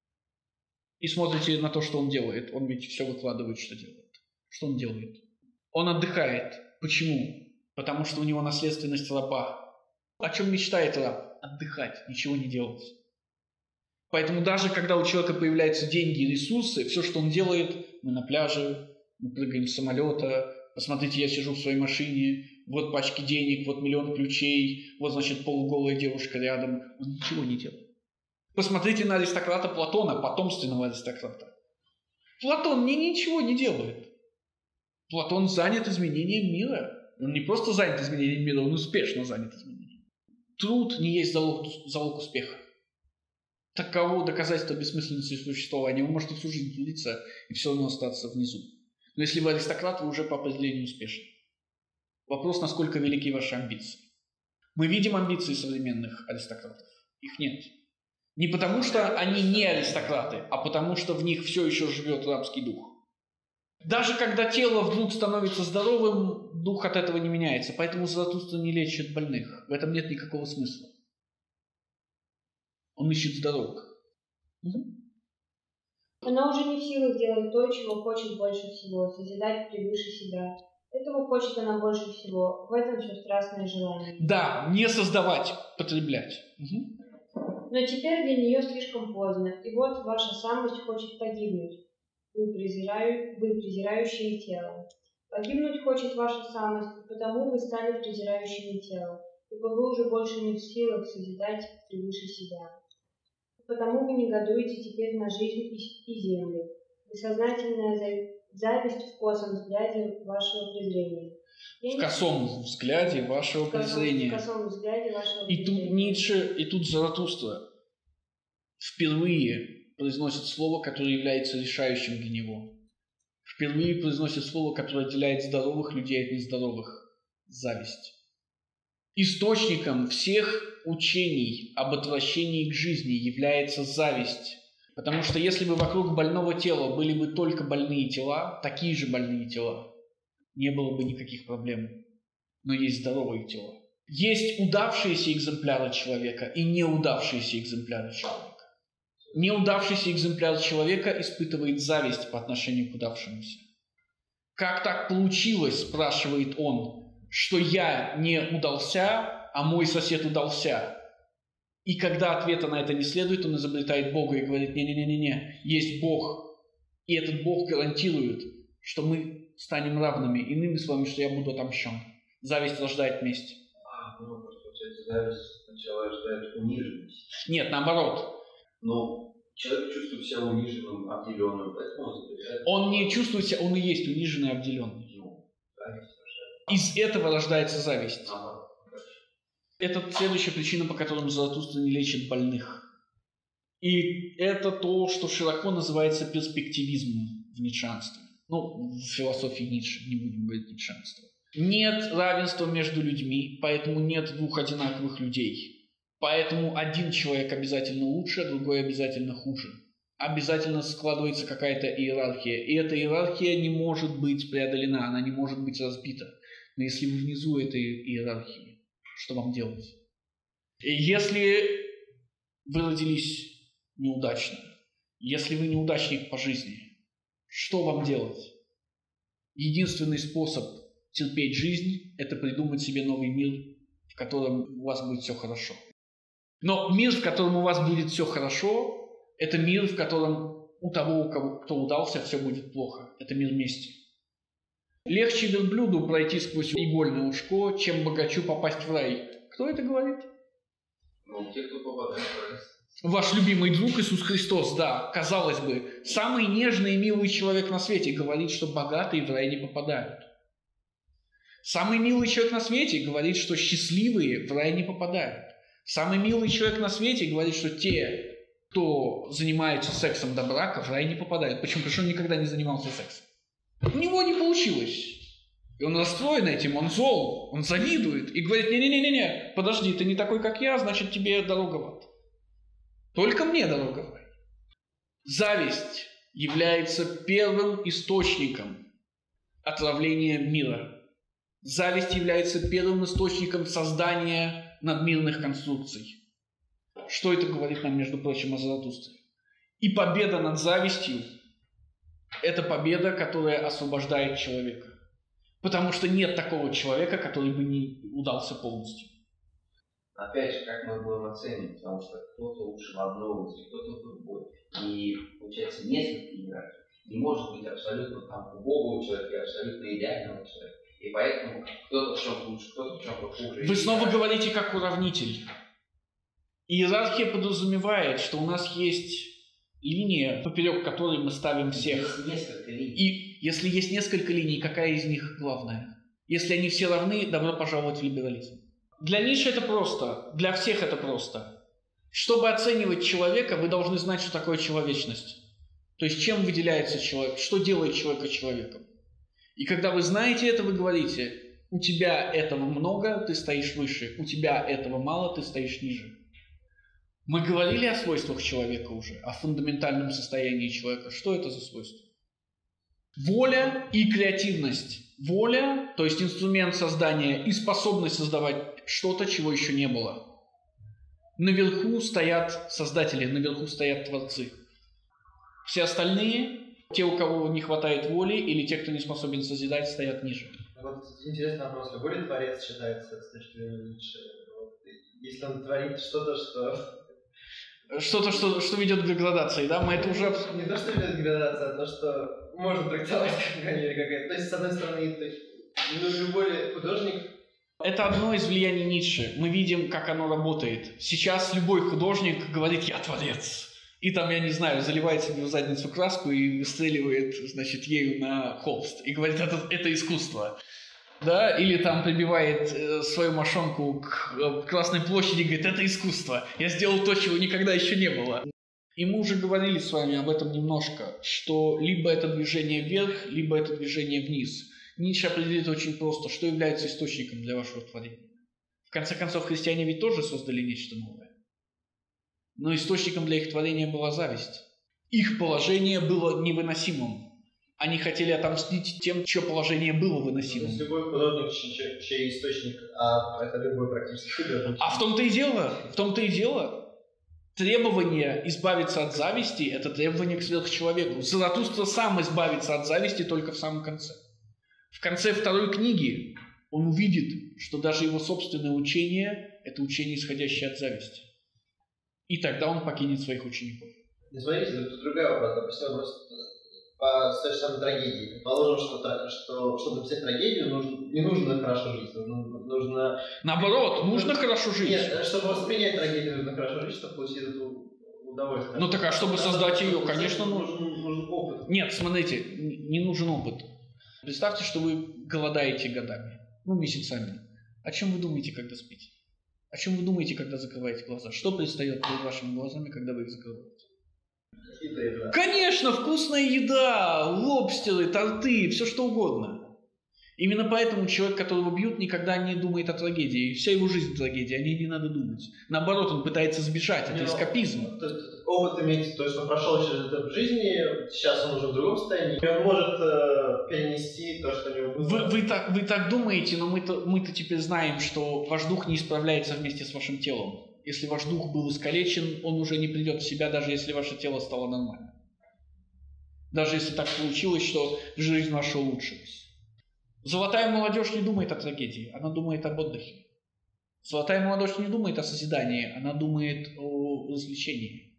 Speaker 1: И смотрите на то, что он делает. Он ведь все выкладывает, что делает. Что он делает? Он отдыхает. Почему? Потому что у него наследственность раба. О чем мечтает раб? Отдыхать, ничего не делать. Поэтому даже когда у человека появляются деньги и ресурсы, все, что он делает, мы на пляже, мы прыгаем с самолета, посмотрите, я сижу в своей машине, вот пачки денег, вот миллион ключей, вот, значит, полуголая девушка рядом. Он ничего не делает. Посмотрите на аристократа Платона, потомственного аристократа. Платон ни, ничего не делает. Платон занят изменением мира. Он не просто занят изменением мира, он успешно занят изменением. Труд не есть залог, залог успеха. Таково доказательство бессмысленности существования. Вы можете всю жизнь трудиться и все равно остаться внизу. Но если вы аристократ, вы уже по определению успешны. Вопрос, насколько велики ваши амбиции. Мы видим амбиции современных аристократов. Их нет. Не потому, что они не аристократы, а потому, что в них все еще живет рабский дух. Даже когда тело вдруг становится здоровым, дух от этого не меняется. Поэтому Заратустра не лечит больных. В этом нет никакого смысла. Он ищет здоровых. Угу.
Speaker 2: Она уже не в силах делать то, чего хочет больше всего, созидать превыше себя. Этого хочет она больше всего. В этом все страстное желание.
Speaker 1: Да, не создавать, потреблять. Угу.
Speaker 2: Но теперь для нее слишком поздно. И вот ваша самость хочет погибнуть. Вы, презираю... вы презирающие тело. Погибнуть хочет ваша самость, и потому вы стали презирающими тело, ибо вы уже больше не в силах созидать превыше себя. Потому вы негодуете теперь на жизнь и землю. Бессознательная зависть в косом взгляде вашего презрения. Я
Speaker 1: в косом взгляде вашего
Speaker 2: в косом,
Speaker 1: презрения.
Speaker 2: В косом взгляде вашего
Speaker 1: и
Speaker 2: презрения.
Speaker 1: Тут Ницше, и тут Заратустра впервые произносит слово, которое является решающим для него. Впервые произносит слово, которое отделяет здоровых людей от нездоровых. Зависть. Источником всех учений об отвращении к жизни является зависть. Потому что если бы вокруг больного тела были бы только больные тела, такие же больные тела, не было бы никаких проблем. Но есть здоровые тела. Есть удавшиеся экземпляры человека и неудавшиеся экземпляры человека. Неудавшийся экземпляр человека испытывает зависть по отношению к удавшемуся. «Как так получилось, — спрашивает он, — что я не удался, а мой сосед удался?» И когда ответа на это не следует, он изобретает Бога и говорит: «Не-не-не-не, есть Бог, и этот Бог гарантирует, что мы станем равными, иными словами, что я буду отомщен». Зависть рождает месть.
Speaker 3: А, ну, получается, зависть сначала рождает униженность.
Speaker 1: Нет, наоборот.
Speaker 3: Но человек чувствует себя униженным, обделенным, поэтому он забирает.
Speaker 1: Он не чувствует себя, он и есть униженный и обделенный.
Speaker 3: Ну, зависть рождает.
Speaker 1: Из этого рождается зависть.
Speaker 3: Ага.
Speaker 1: Это следующая причина, по которой Заратустра не лечит больных. И это то, что широко называется перспективизмом в ницшеанстве. Ну, в философии Ницше, не будем говорить ницшеанство. Нет равенства между людьми, поэтому нет двух одинаковых людей. Поэтому один человек обязательно лучше, а другой обязательно хуже. Обязательно складывается какая-то иерархия. И эта иерархия не может быть преодолена, она не может быть разбита. Но если вы внизу этой иерархии, что вам делать? И если вы родились неудачно, если вы неудачник по жизни, что вам делать? Единственный способ терпеть жизнь – это придумать себе новый мир, в котором у вас будет все хорошо. Но мир, в котором у вас будет все хорошо, это мир, в котором у того, у кого, кто удался, все будет плохо. Это мир мести. Легче верблюду пройти сквозь игольное ушко, чем богачу попасть в рай. Кто это говорит?
Speaker 3: Ну, те, кто попадает в рай.
Speaker 1: Ваш любимый друг Иисус Христос, да, казалось бы, самый нежный и милый человек на свете говорит, что богатые в рай не попадают. Самый милый человек на свете говорит, что счастливые в рай не попадают. Самый милый человек на свете говорит, что те, кто занимается сексом до брака, в рай не попадают. Почему? Потому что он никогда не занимался сексом. У него не получилось. И он расстроен этим, он зол, он завидует и говорит: не-не-не-не, подожди, ты не такой, как я, значит, тебе дорога в ад. Только мне дорога в рай. Зависть является первым источником отравления мира. Зависть является первым источником создания надмирных конструкций. Что это говорит нам, между прочим, о Заратустре? И победа над завистью – это победа, которая освобождает человека. Потому что нет такого человека, который бы не удался полностью.
Speaker 3: Опять же, как мы будем оценивать, потому что кто-то лучше в одной области, кто-то в другой. И получается несколько иерархий. Не может быть абсолютно там убогого человека и абсолютно идеального человека. И поэтому кто-то в чем лучше, кто-то в чем хуже.
Speaker 1: Вы снова говорите как уравнитель. Иерархия подразумевает, что у нас есть линия, поперек которой мы ставим всех.
Speaker 3: Есть несколько линий.
Speaker 1: И если есть несколько линий, какая из них главная? Если они все равны, добро пожаловать в либерализм. Для Ницше это просто, для всех это просто. Чтобы оценивать человека, вы должны знать, что такое человечность. То есть чем выделяется человек, что делает человека человеком. И когда вы знаете это, вы говорите: у тебя этого много, ты стоишь выше, у тебя этого мало, ты стоишь ниже. Мы говорили о свойствах человека уже, о фундаментальном состоянии человека. Что это за свойства? Воля и креативность. Воля, то есть инструмент создания, и способность создавать что-то, чего еще не было. Наверху стоят создатели, наверху стоят творцы. Все остальные, те, у кого не хватает воли, или те, кто не способен созидать, стоят ниже.
Speaker 4: Вот интересный вопрос. Любой ли творец считается с точки зрения Ницше? Вот, если он творит что-то, что...
Speaker 1: Что-то, что, что ведет к деградации, да? Мы это уже...
Speaker 4: Не то, что ведет к деградации, а то, что можно трактовать как манера какая-то. То есть, с одной стороны, то есть, ну, любой художник...
Speaker 1: Это одно из влияний Ницше. Мы видим, как оно работает. Сейчас любой художник говорит: я творец. И там, я не знаю, заливает себе в задницу краску и выстреливает, значит, ею на холст. И говорит: это, это искусство. Да? Или там прибивает э, свою мошонку к э, Красной площади и говорит: это искусство. Я сделал то, чего никогда еще не было. И мы уже говорили с вами об этом немножко, что либо это движение вверх, либо это движение вниз. Ницше определит очень просто, что является источником для вашего творения. В конце концов, христиане ведь тоже создали нечто новое. Но источником для их творения была зависть. Их положение было невыносимым. Они хотели отомстить тем, чье положение было выносимым.
Speaker 4: То есть любой художник, чей, чей источник, а это любой практически художник.
Speaker 1: А в том-то и дело, в том-то и дело. Требование избавиться от зависти – это требование к сверхчеловеку. Заратустра сам избавится от зависти только в самом конце. В конце второй книги он увидит, что даже его собственное учение – это учение, исходящее от зависти. И тогда он покинет своих учеников.
Speaker 4: Не смотрите, тут другой вопрос. Допустим, вопрос по той же самой трагедии. Положим, что, что чтобы написать трагедию, нужно, не нужно хорошо жить. Нужно, нужно...
Speaker 1: Наоборот, нужно хорошо жить.
Speaker 4: Нет, чтобы воспринять трагедию, нужно хорошо жить, чтобы получить это удовольствие.
Speaker 1: Ну так а чтобы
Speaker 4: Надо,
Speaker 1: создать ее,
Speaker 4: нужно,
Speaker 1: конечно,
Speaker 4: нужен, нужен опыт.
Speaker 1: Нет, смотрите, не нужен опыт. Представьте, что вы голодаете годами, ну месяцами. О чем вы думаете, когда спите? О чем вы думаете, когда закрываете глаза? Что предстает перед вашими глазами, когда вы их закрываете?
Speaker 4: Еда.
Speaker 1: Конечно, вкусная еда, лобстеры, торты, все что угодно. Именно поэтому человек, которого бьют, никогда не думает о трагедии. Вся его жизнь трагедия, о ней не надо думать. Наоборот, он пытается сбежать, это эскапизм.
Speaker 4: Опыт иметь, то есть он прошел через это в жизни, сейчас он уже в другом состоянии, и он может э, перенести то, что у него было.
Speaker 1: Вы, вы, так, вы так думаете, но мы-то, мы-то теперь знаем, что ваш дух не исправляется вместе с вашим телом. Если ваш дух был искалечен, он уже не придет в себя, даже если ваше тело стало нормальным. Даже если так получилось, что жизнь ваша улучшилась. Золотая молодежь не думает о трагедии, она думает об отдыхе. Золотая молодежь не думает о созидании, она думает о развлечении.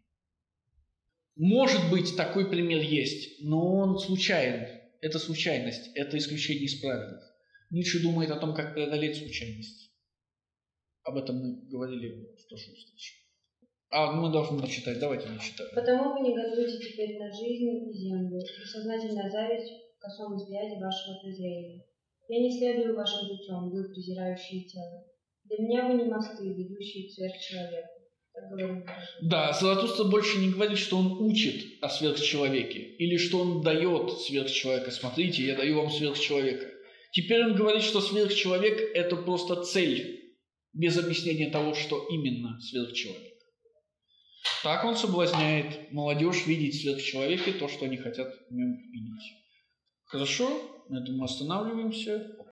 Speaker 1: Может быть, такой пример есть, но он случайен. Это случайность, это исключение из правил. Ницше думает о том, как преодолеть случайность. Об этом мы говорили в прошлой встрече. А мы должны начитать. Давайте начитаем.
Speaker 2: Потому вы негодуете теперь на жизнь и землю, и сознательная зависть в косом взгляде вашего презрения. Я не следую вашим путем, вы, презирающие тело. Для меня вы не мосты, ведущие к сверхчеловеку. Так говорит Бог.
Speaker 1: Да, Заратустра больше не говорит, что он учит о сверхчеловеке, или что он дает сверхчеловека. Смотрите, я даю вам сверхчеловека. Теперь он говорит, что сверхчеловек – это просто цель, без объяснения того, что именно сверхчеловек. Так он соблазняет молодежь видеть в сверхчеловеке то, что они хотят в нем видеть. Хорошо, на этом мы останавливаемся.